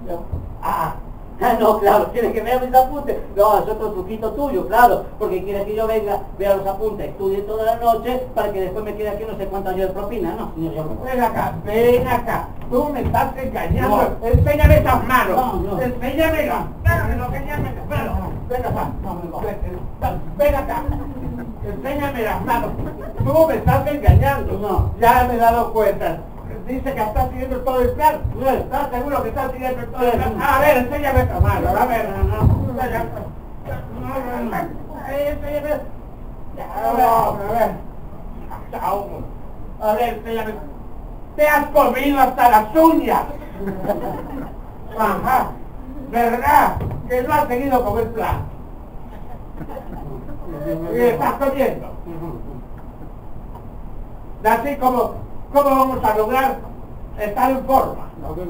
no, claro, quieres que vea mis apuntes. No, es otro truquito tuyo, claro, porque quieres que yo venga, vea los apuntes, estudie toda la noche para que después me quede aquí no sé cuánto años de propina. No, señor, yo me... Ven acá. Tú me estás engañando. No. Enséñame esas manos. No. Enséñamelas. Ven acá. Enséñame las manos. Tú me estás engañando. No. Ya me he dado cuenta. Dice que estás siguiendo todo el plan. ¿Estás seguro que estás siguiendo todo el plan? A ver, enséñame esta mano. A ver. A ver, enséñame. Te has comido hasta las uñas. Ajá. ¿Verdad? Que no has seguido con el plan. Y estás comiendo. Así como vamos a lograr estar en forma.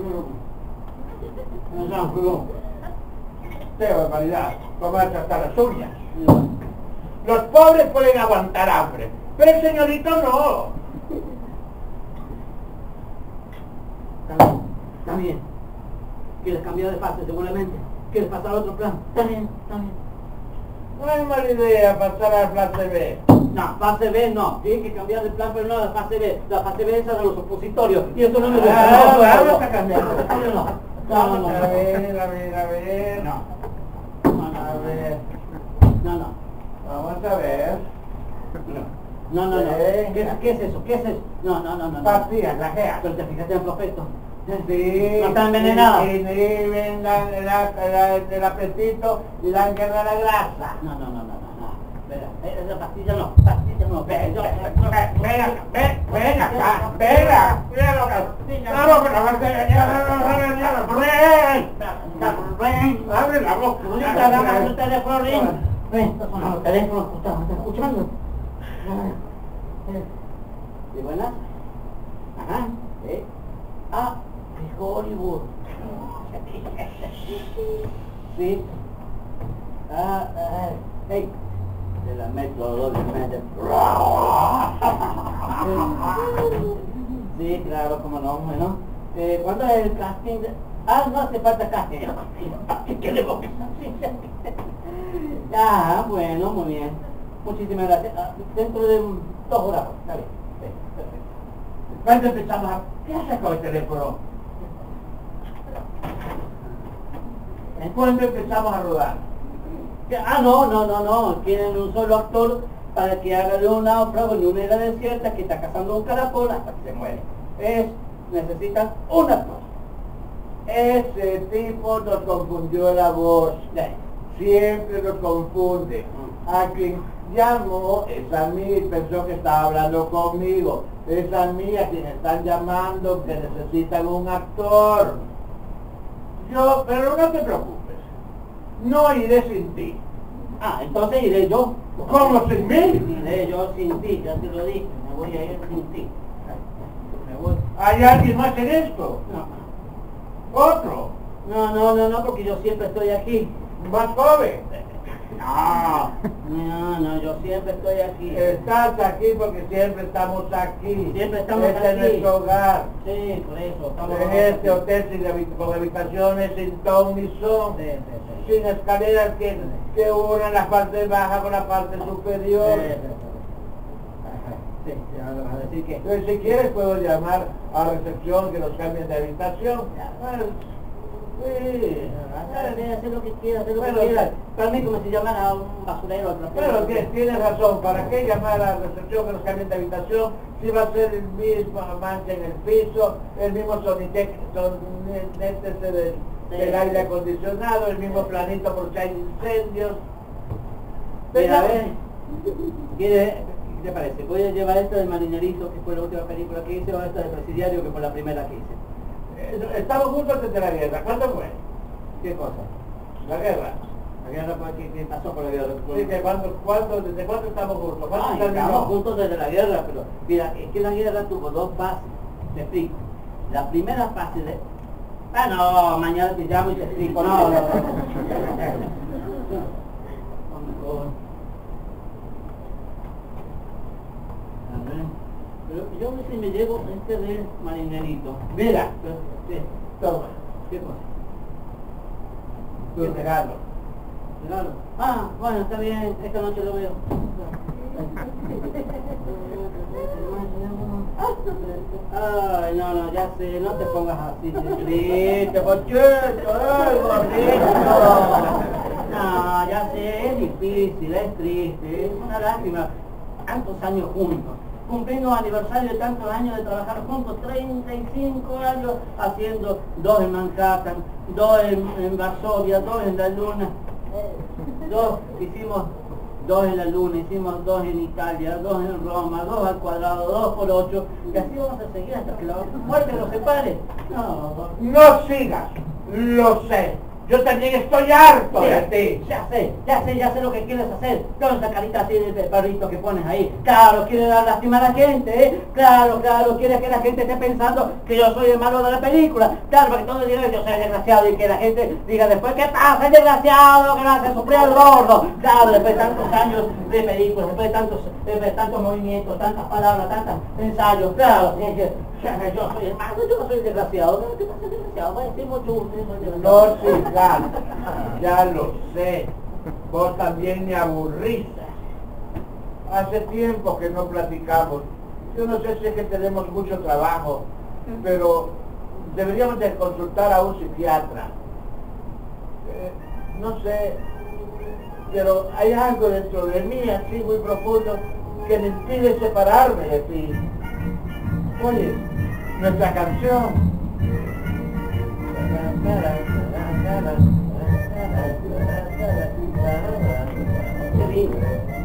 Qué barbaridad. Comerse hasta las uñas. Los pobres pueden aguantar hambre, pero el señorito no. Está bien. ¿Quieres cambiar de fase seguramente? ¿Quieres pasar a otro plan? Está bien. No es mala idea pasar a la fase B. No, fase B no. Tienes que cambiar de plan, pero no la fase B. La fase B es la de los opositorios. Y eso no me gusta. Vamos a cambiar. No. A ver. No. A ver. No. Vamos a ver. No. ¿Qué es eso? No. Pastillas, lajeas. Pero te fijaste en el prospecto. Sí. ¿No está envenenado? Inhiben el apetito y dan guerra a la grasa. No. Espera, esa pastilla no. Venga acá, venga. Abre la boca. Agarra el teléfono, Rin. Ven, sonó el teléfono, ¿me estás escuchando? ¿Sí, buenas? Ajá, sí. Ah, es Hollywood. Sí. Hey. De la Metro doblemente. Sí, claro, como no, bueno. ¿Cuándo es el casting? No hace falta casting. ¿Qué le voy a bueno, muy bien. Muchísimas gracias. Dentro de 2 horas, está bien. Sí, perfecto. ¿Cuándo empezamos a...? ¿Qué haces con el teléfono? ¿Cuándo empezamos a rodar? No. Quieren un solo actor para que haga de un náufrago en una isla desierta que está cazando un caracol hasta que se muere. Necesitan un actor. Ese tipo nos confundió la voz. Siempre nos confunde. A quien llamó es a mí, pensó que estaba hablando conmigo. Es a mí a quien están llamando que necesitan un actor. Pero no te preocupes. No iré sin ti. Entonces iré yo. ¿Cómo sin mí? Iré yo sin ti, ya te lo dije. Me voy a ir sin ti. Me voy. ¿Hay alguien más en esto? No. ¿Otro? No, porque yo siempre estoy aquí. ¿Más joven? No, yo siempre estoy aquí. Estás aquí porque siempre estamos aquí. Siempre estamos este aquí. es nuestro hogar. Sí, por eso. Estamos En este hotel con habitaciones sin ton ni son. Sí. Sin escaleras que unan la parte baja con la parte superior. Sí, ahora vas a decir que... Entonces, si quieres puedo llamar a recepción que nos cambien de habitación. Sí. Hacer lo que quieras, Bueno, Para mí como si llamara a un basurero. Pero tienes razón, ¿para qué llamar a la recepción que nos cambien de habitación si va a ser el mismo mancha en el piso, el mismo sonete del aire acondicionado, el mismo planito por si hay incendios? Mira, ¿qué te parece? Voy a llevar esta de Marinerito, que fue la última película que hice, o esta de Presidiario, que fue la primera que hice. Estamos juntos desde la guerra. ¿Cuándo fue? ¿Qué cosa? La guerra. La guerra fue ¿qué pasó con la guerra? Sí, que ¿desde cuándo estamos juntos? ¿Cuándo Estamos terminó? juntos desde la guerra, pero mira, es que la guerra tuvo 2 fases. Te explico. La primera fase de... no, mañana te llamo y te explico. No. Pero yo a veces me llevo este de Marinerito. Mira, Sí. toma, ¿Qué cosa? tu regalo. Claro. Bueno, está bien, esta noche lo veo. Ay, no, ya sé, no te pongas así triste, Pochito, gordito. No, ya sé, es difícil, es triste, es una lástima. Tantos años juntos. Cumplimos aniversario de tantos años de trabajar juntos, 35 años haciendo 2 en Manhattan, 2 en Varsovia, 2 en la Luna, hicimos 2 en la Luna, hicimos 2 en Italia, 2 en Roma, 2 al cuadrado, 2 por 8, y así vamos a seguir hasta que la muerte nos separe. No sigas, lo sé. Yo también estoy harto de ti. Ya sé lo que quieres hacer. Con esa carita así de perrito que pones ahí. Claro, quieres dar lástima a la gente, ¿eh? Claro, quieres que la gente esté pensando que yo soy el malo de la película. Claro, para que todos digan que yo soy el desgraciado y que la gente diga después, ¿qué pasa, el desgraciado? Que no hace sufrir al gordo. Claro, después de tantos años de películas, después de tantos movimientos, tantas palabras, tantos ensayos. Claro, yo soy el malo, yo no soy el desgraciado. ¿Qué pasa, el desgraciado? Voy a decir mucho, No sigas. Ya lo sé, vos también me aburrís. Hace tiempo que no platicamos. Yo no sé si es que tenemos mucho trabajo, pero deberíamos de consultar a un psiquiatra. No sé, pero hay algo dentro de mí, así muy profundo, que me impide separarme de ti. Oye, nuestra canción Qué lindo.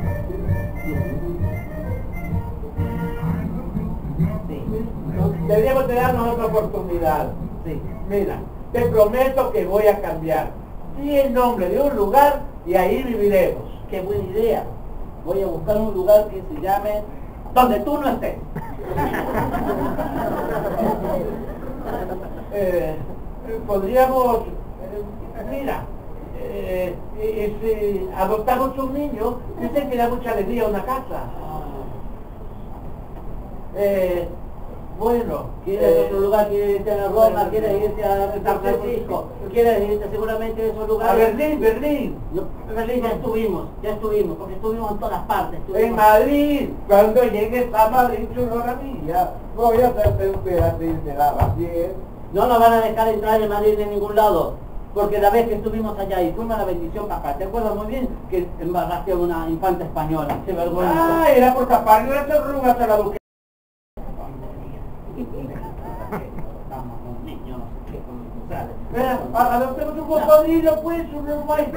Sí. Deberíamos de darnos otra oportunidad. Sí. Mira, te prometo que voy a cambiar. Sí, el nombre de un lugar y ahí viviremos. Qué buena idea. Voy a buscar un lugar que se llame donde tú no estés. Podríamos, mira, si adoptamos un niño, dicen que da mucha alegría a una casa. Bueno, ¿Quieres otro lugar? ¿Quieres irte a Roma? ¿Quieres irte a San Francisco? ¿Quieres irte seguramente a esos a lugares? Berlín. No, en Berlín ya estuvimos, porque estuvimos en todas partes. En Madrid, cuando llegues a Madrid, chulona mía, voy a hacerte un pedacito de lavapiés. No nos van a dejar entrar en Madrid de ningún lado, porque la vez que estuvimos allá y fuimos a la bendición papá, ¿te acuerdas muy bien que embarraste a una infanta española? Qué vergüenza. Ah, era por taparle las arrugas a la duquesa. Estamos un niño, no sé qué, con sale. Mira, adoptemos un cocodrilo, pues, un hermano.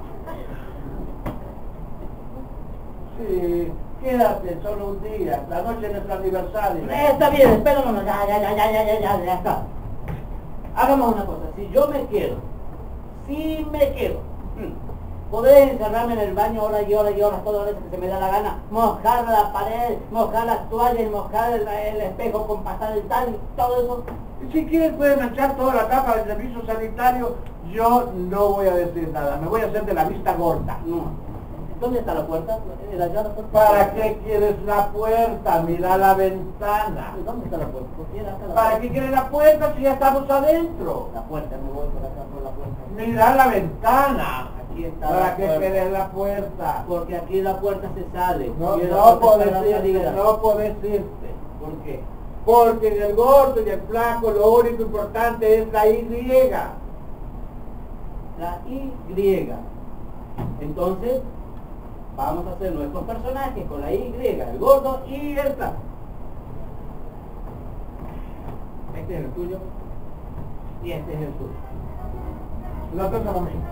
Sí, quédate solo un día, la noche de nuestro aniversario. Está bien, espéranos, ya está. Hagamos una cosa, si me quiero, podré encerrarme en el baño horas y horas y horas, todas las veces que se me da la gana, mojar la pared, mojar las toallas, mojar el espejo con pasta dental y todo eso. Si quieres puedes manchar toda la capa del servicio sanitario, yo no voy a decir nada, me voy a hacer de la vista gorda. No. ¿Dónde está la puerta? ¿Era allá la puerta? ¿Para qué quieres la puerta? Mira la ventana. ¿Dónde está la puerta? ¿Por qué era acá la ¿Para puerta? qué quieres la puerta si ya estamos adentro? La puerta, me voy por acá por la puerta. Mira la ventana. Aquí está ¿Para la qué puerta. quieres la puerta? Porque aquí la puerta se sale. No, Y la no puerta está podés en la irte, salida. no podés irte. ¿Por qué? Porque en el gordo y el flaco lo único importante es la Y. La Y. Entonces, vamos a hacer nuestros personajes con la Y, el gordo y el flaco. Este es el tuyo y este es el tuyo. Los dos son amigos.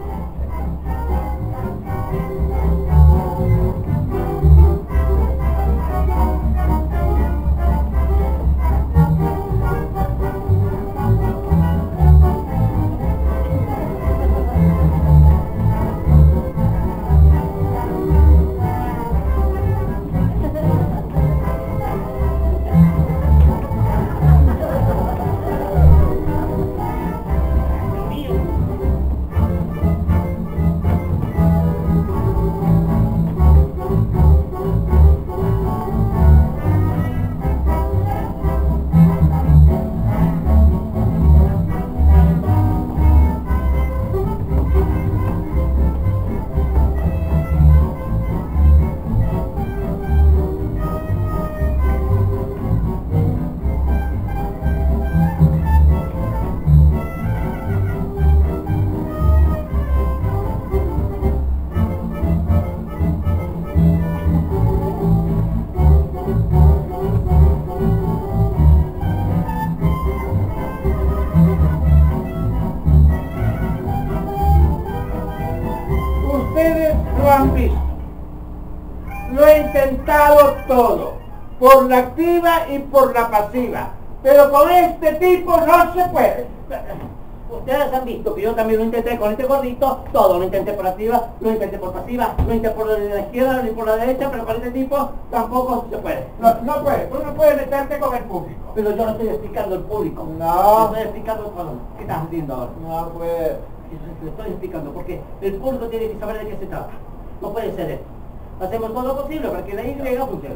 Ustedes lo han visto. Lo he intentado todo, por la activa y por la pasiva, pero con este tipo no se puede. Ustedes han visto que yo también lo intenté con este gordito, todo lo intenté por activa, lo intenté por pasiva, lo intenté por la izquierda ni por la derecha, pero con este tipo tampoco se puede. No puede, tú no puedes meterte con el público. Pero yo lo estoy explicando al público. No. Lo estoy explicando qué estás haciendo ahora. No puede. Lo estoy explicando porque el público tiene que saber de qué se trata. No puede ser esto. Hacemos todo lo posible para que la Y funcione.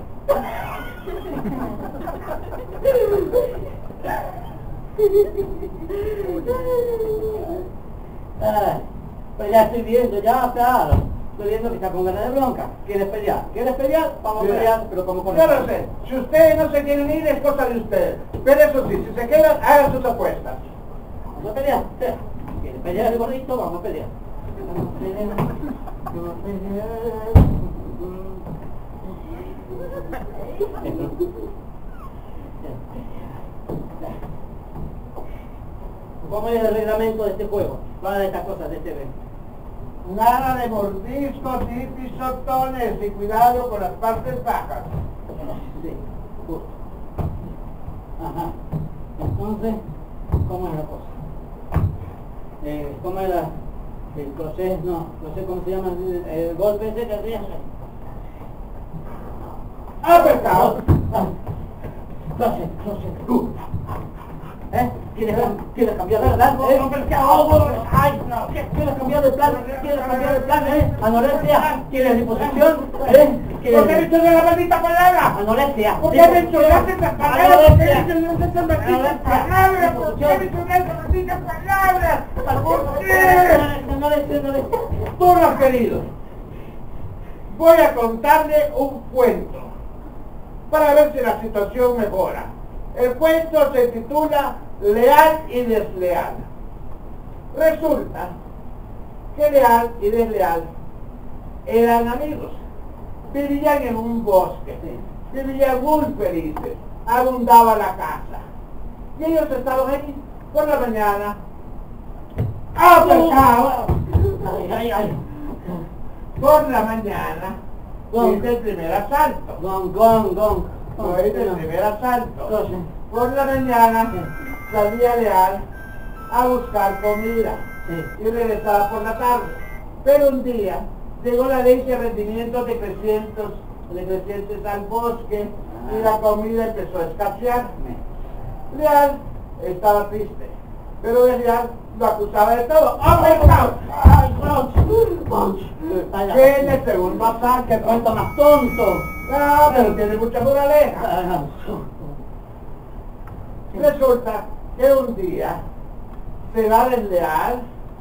Pues ya estoy viendo, ya claro. Estoy viendo que está con ganas de bronca. ¿Quieres pelear? ¿Quieres pelear? Vamos a Mira, pelear, pero como con yo lo sé, si ustedes no se quieren ir es cosa de ustedes, pero eso sí, si se quedan, hagan sus apuestas. Vamos a pelear. ¿Quieres pelear el gordito? Vamos a pelear. Vamos a pelear. Vamos a pelear. ¿Cómo es el reglamento de este juego? Todas estas cosas de este evento. Nada de mordiscos y pisotones y cuidado con las partes bajas. Sí, justo. Ajá. Entonces, ¿cómo es la cosa? ¿Cómo era el crochet? No sé cómo se llama el golpe ese que hacía. ¡Apretado! Crochet. ¿Quieres cambiar de plan? ¿Quieres cambiar de plan? ¿Anorexia? ¿Quieres disposición? ¿Por qué mencionas la maldita palabra? Anorexia. ¿Por qué mencionaste esa palabra? ¿Por qué mencionaste esa maldita palabra? ¿Por qué mencionaste esa maldita palabra? ¿Por qué? Anorexia. Tú lo has querido. Voy a contarle un cuento para ver si la situación mejora. El cuento se titula Leal y Desleal. Resulta que Leal y Desleal eran amigos. Vivían en un bosque, vivían muy felices, abundaba la casa. Y ellos estaban allí por la mañana. ¡Apretado! Por la mañana, hice el primer asalto. Gong. Fue el primer asalto. Por la mañana salía Leal a buscar comida y regresaba por la tarde. Pero un día llegó la ley de rendimientos decrecientes al bosque y la comida empezó a escasear. Leal estaba triste, pero Leal lo acusaba de todo. ¿Qué es el segundo asalto? ¡Qué cuento más tonto! Ah, pero tiene mucha moraleja. Resulta que un día se va Desleal,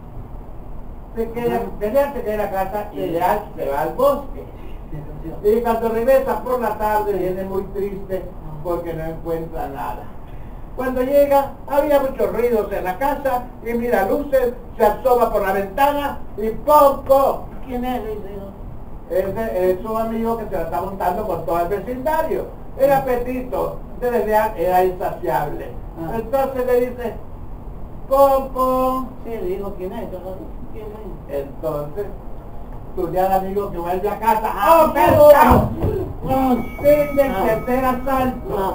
Desleal se queda en la casa y Leal se va al bosque. Y cuando regresa por la tarde viene muy triste porque no encuentra nada. Cuando llega había muchos ruidos en la casa y mira luces, se asoma por la ventana y ¡poco! ¿Quién es? Ese es su amigo que se la está montando por todo el vecindario. El apetito de Desleal era insaciable. Entonces le dice, ¡Pom! Sí, le digo quién es. Entonces, tu leal amigo que vuelve a casa. ¡Oh, pescado! Fin del tercer asalto.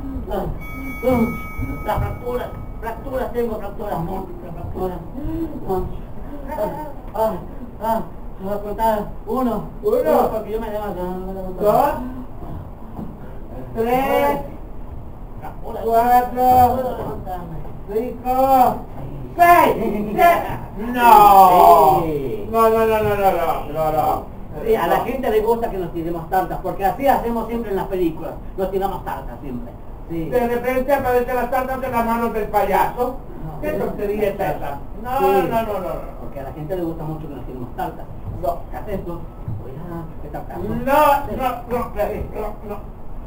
Las fracturas, tengo fracturas múltiples, fracturas. Voy a contar uno, porque yo me levanto. 2, 3, 4, 5, 6. No. Sí, a la gente le gusta que nos tiremos tartas, porque así hacemos siempre en las películas, nos tiramos tartas siempre. Sí. De repente aparecen las tartas en las manos del payaso. ¿Qué tontería es esa? No. Porque a la gente le gusta mucho que nos tiremos tartas. No, ¿qué haces tú? ¿Qué tartas? No.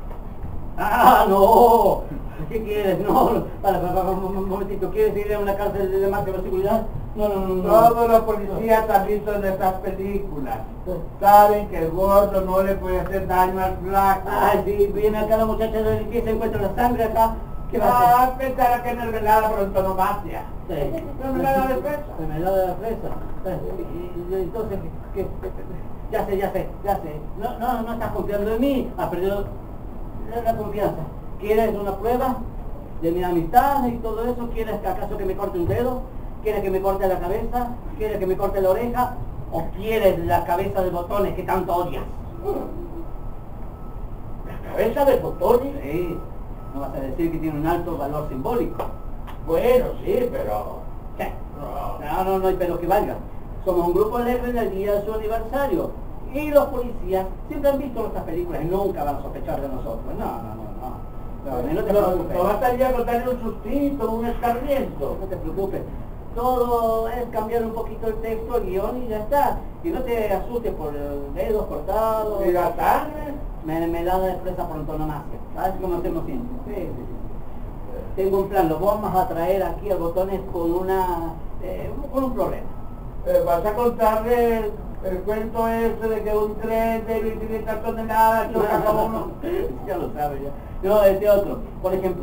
No. ¿Qué quieres? No. Para, un momentito. ¿Quieres ir a una cárcel de máxima seguridad? No. Todos los policías han visto en estas películas. Saben que el gordo no le puede hacer daño al flaco. Ay, sí, viene acá la muchacha de limpieza, encuentra la sangre acá. ¿Qué va a hacer? Pensará que es mermelada por antonomasia. Sí. Mermelada de fresa. Mermelada de fresa. Y entonces, ¿qué? Ya sé. No estás confiando en mí. Has perdido la confianza. ¿Quieres una prueba de mi amistad y todo eso? ¿Quieres acaso que me corte un dedo? ¿Quieres que me corte la cabeza? ¿Quieres que me corte la oreja? ¿O quieres la cabeza de botones que tanto odias? ¿La cabeza de botones? Sí. No vas a decir que tiene un alto valor simbólico. Bueno, sí, pero... ¿Qué? No hay pero que valga. Somos un grupo alegre en el día de su aniversario. Y los policías siempre han visto nuestras películas y nunca van a sospechar de nosotros. No te preocupes. No bastaría con darle un sustito, un escarmiento. No te preocupes. Todo es cambiar un poquito el texto, el guión y ya está. Y no te asustes por dedos cortados. ¿Y la sangre? Mermelada de fresa por antonomasia. ¿Sabes cómo hacemos siempre? Sí. Tengo un plan, lo vamos a traer aquí a Botones con un problema. ¿Vas a contarle el cuento ese de que un tren de 25 toneladas choca como uno? Ya lo sabes ya. No, este otro. Por ejemplo,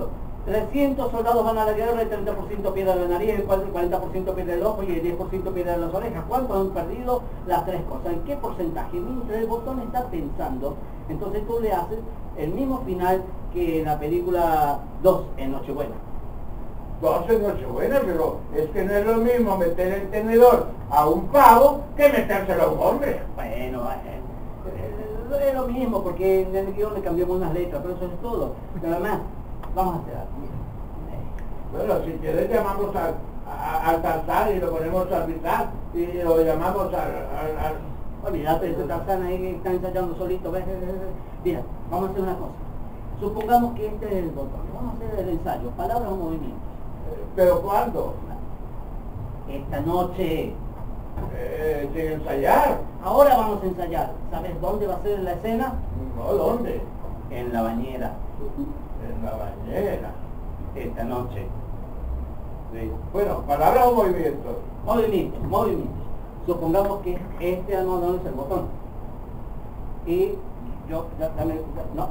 300 soldados van a la guerra, el 30% pierde la nariz, el 40% pierde el ojo y el 10% pierde las orejas. ¿Cuántos han perdido las tres cosas? ¿En qué porcentaje? Mientras el botón está pensando, entonces tú le haces el mismo final que en la película 2 en Nochebuena. 2 en Nochebuena, pero es que no es lo mismo meter el tenedor a un pavo que metérselo a un hombre. Bueno, es lo mismo, porque en el guión le cambiamos unas letras, pero eso es todo. Nada más, vamos a hacer algo. Bueno, si quieres llamamos al Tarzán y lo ponemos a rizar y lo llamamos al... Olvídate, ese Tarzán ahí que está ensayando solito. Mira, vamos a hacer una cosa. Supongamos que este es el botón. Vamos a hacer el ensayo, palabras o movimientos. ¿Pero cuándo? Esta noche. Sin ensayar. Ahora vamos a ensayar. ¿Sabes dónde va a ser la escena? No, ¿dónde? En la bañera. En la bañera. Esta noche. Sí. Bueno, palabras o movimientos. Movimientos. Supongamos que este almohadón es el botón. Y yo, dame el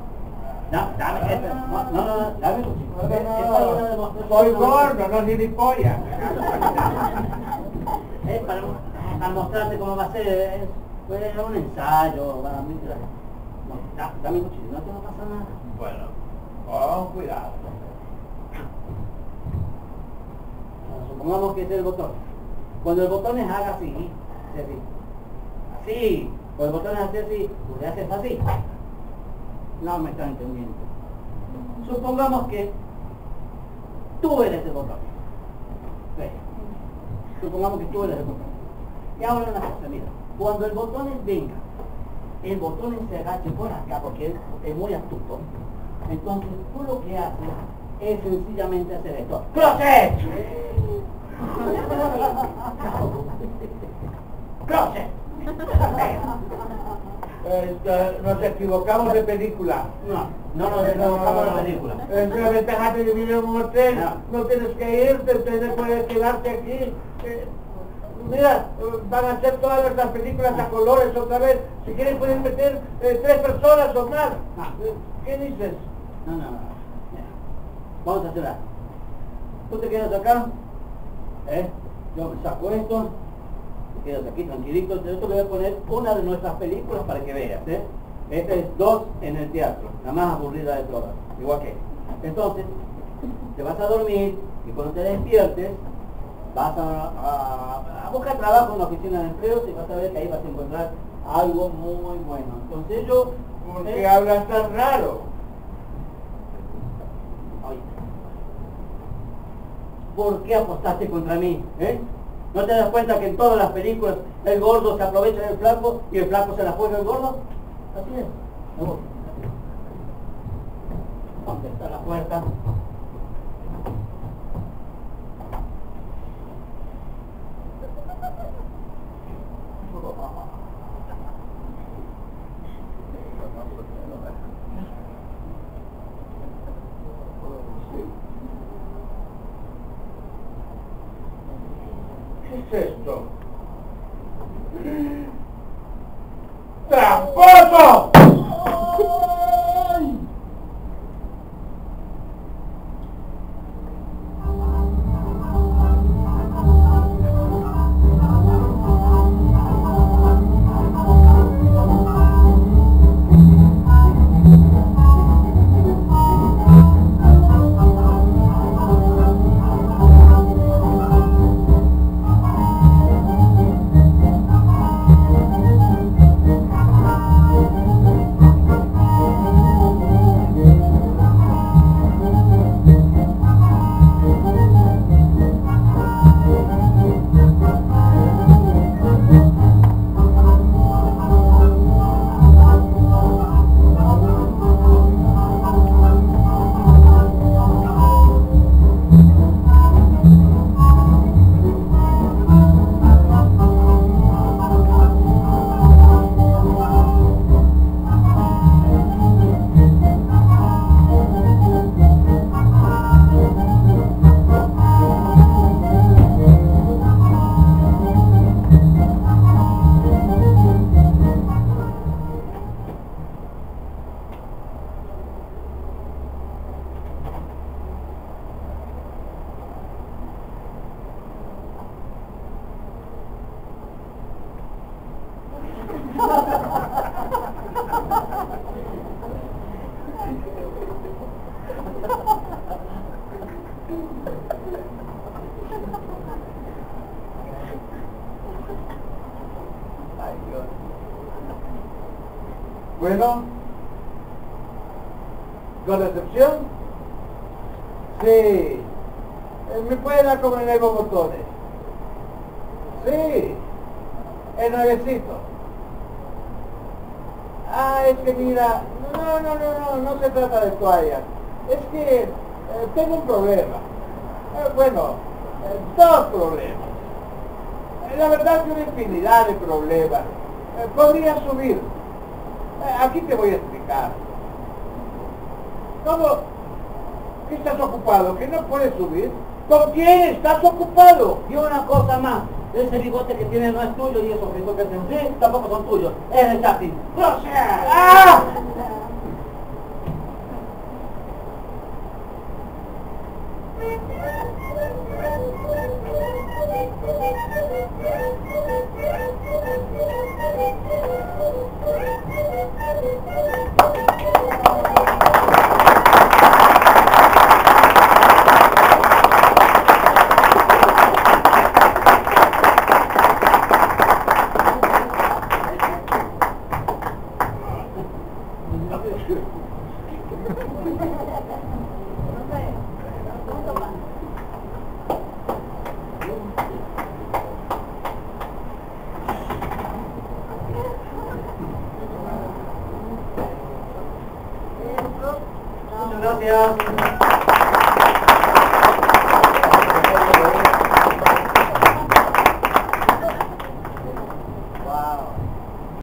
cuchillo. Soy gordo, no gilipollas. Para mostrarte cómo va a ser, es un ensayo. Dame el cuchillo, no pasa nada. Bueno, con cuidado. Supongamos que ese es el botón. Cuando el botón es haga así, así, cuando el botón es así, tú le haces así. No me están entendiendo. Supongamos que tú eres el botón. Supongamos que tú eres el botón. Y ahora una cosa, mira, cuando el botón venga, el botón se agache por acá porque es muy astuto. Entonces tú lo que haces es sencillamente hacer esto. ¡Closet! ¡Closet! Nos equivocamos de película. No nos equivocamos de película. Es una ventaja de vivir en un hotel. No tienes que irte, ustedes pueden quedarte aquí. Mira, van a hacer todas nuestras películas a colores otra vez. Si quieren pueden meter 3 personas o más. ¿Qué dices? No. Vamos a hacer algo. Tú te quedas acá, yo me saco esto, te quedas aquí tranquilito. Yo te voy a poner una de nuestras películas para que veas. Esta es 2 en el teatro, la más aburrida de todas, igual que esta. Entonces, te vas a dormir y cuando te despiertes, vas a buscar trabajo en la oficina de empleos y vas a ver que ahí vas a encontrar algo muy bueno. Entonces yo... ¿Por qué hablas tan raro? Oye, ¿por qué apostaste contra mí? ¿No te das cuenta que en todas las películas el gordo se aprovecha del flaco y el flaco se la juega al gordo? Así es. ¿Dónde está la puerta? ¿Qué es esto? ¡Tramposo! Bueno, ¿con recepción? Sí. ¿Me puede dar como en Evo Botones? Sí. El nuevecito. Ah, es que mira, no se trata de toallas. Es que tengo un problema. Dos problemas. La verdad que una infinidad de problemas. Podría subir. Aquí te voy a explicar. ¿Cómo? ¿Que estás ocupado? ¿Que no puedes subir? ¿Con quién estás ocupado? Y una cosa más, ese bigote que tiene no es tuyo y esos bigotes en sí tampoco son tuyos. Es de Chaplin. ¡Grosera! ¡Ah! Muchas gracias.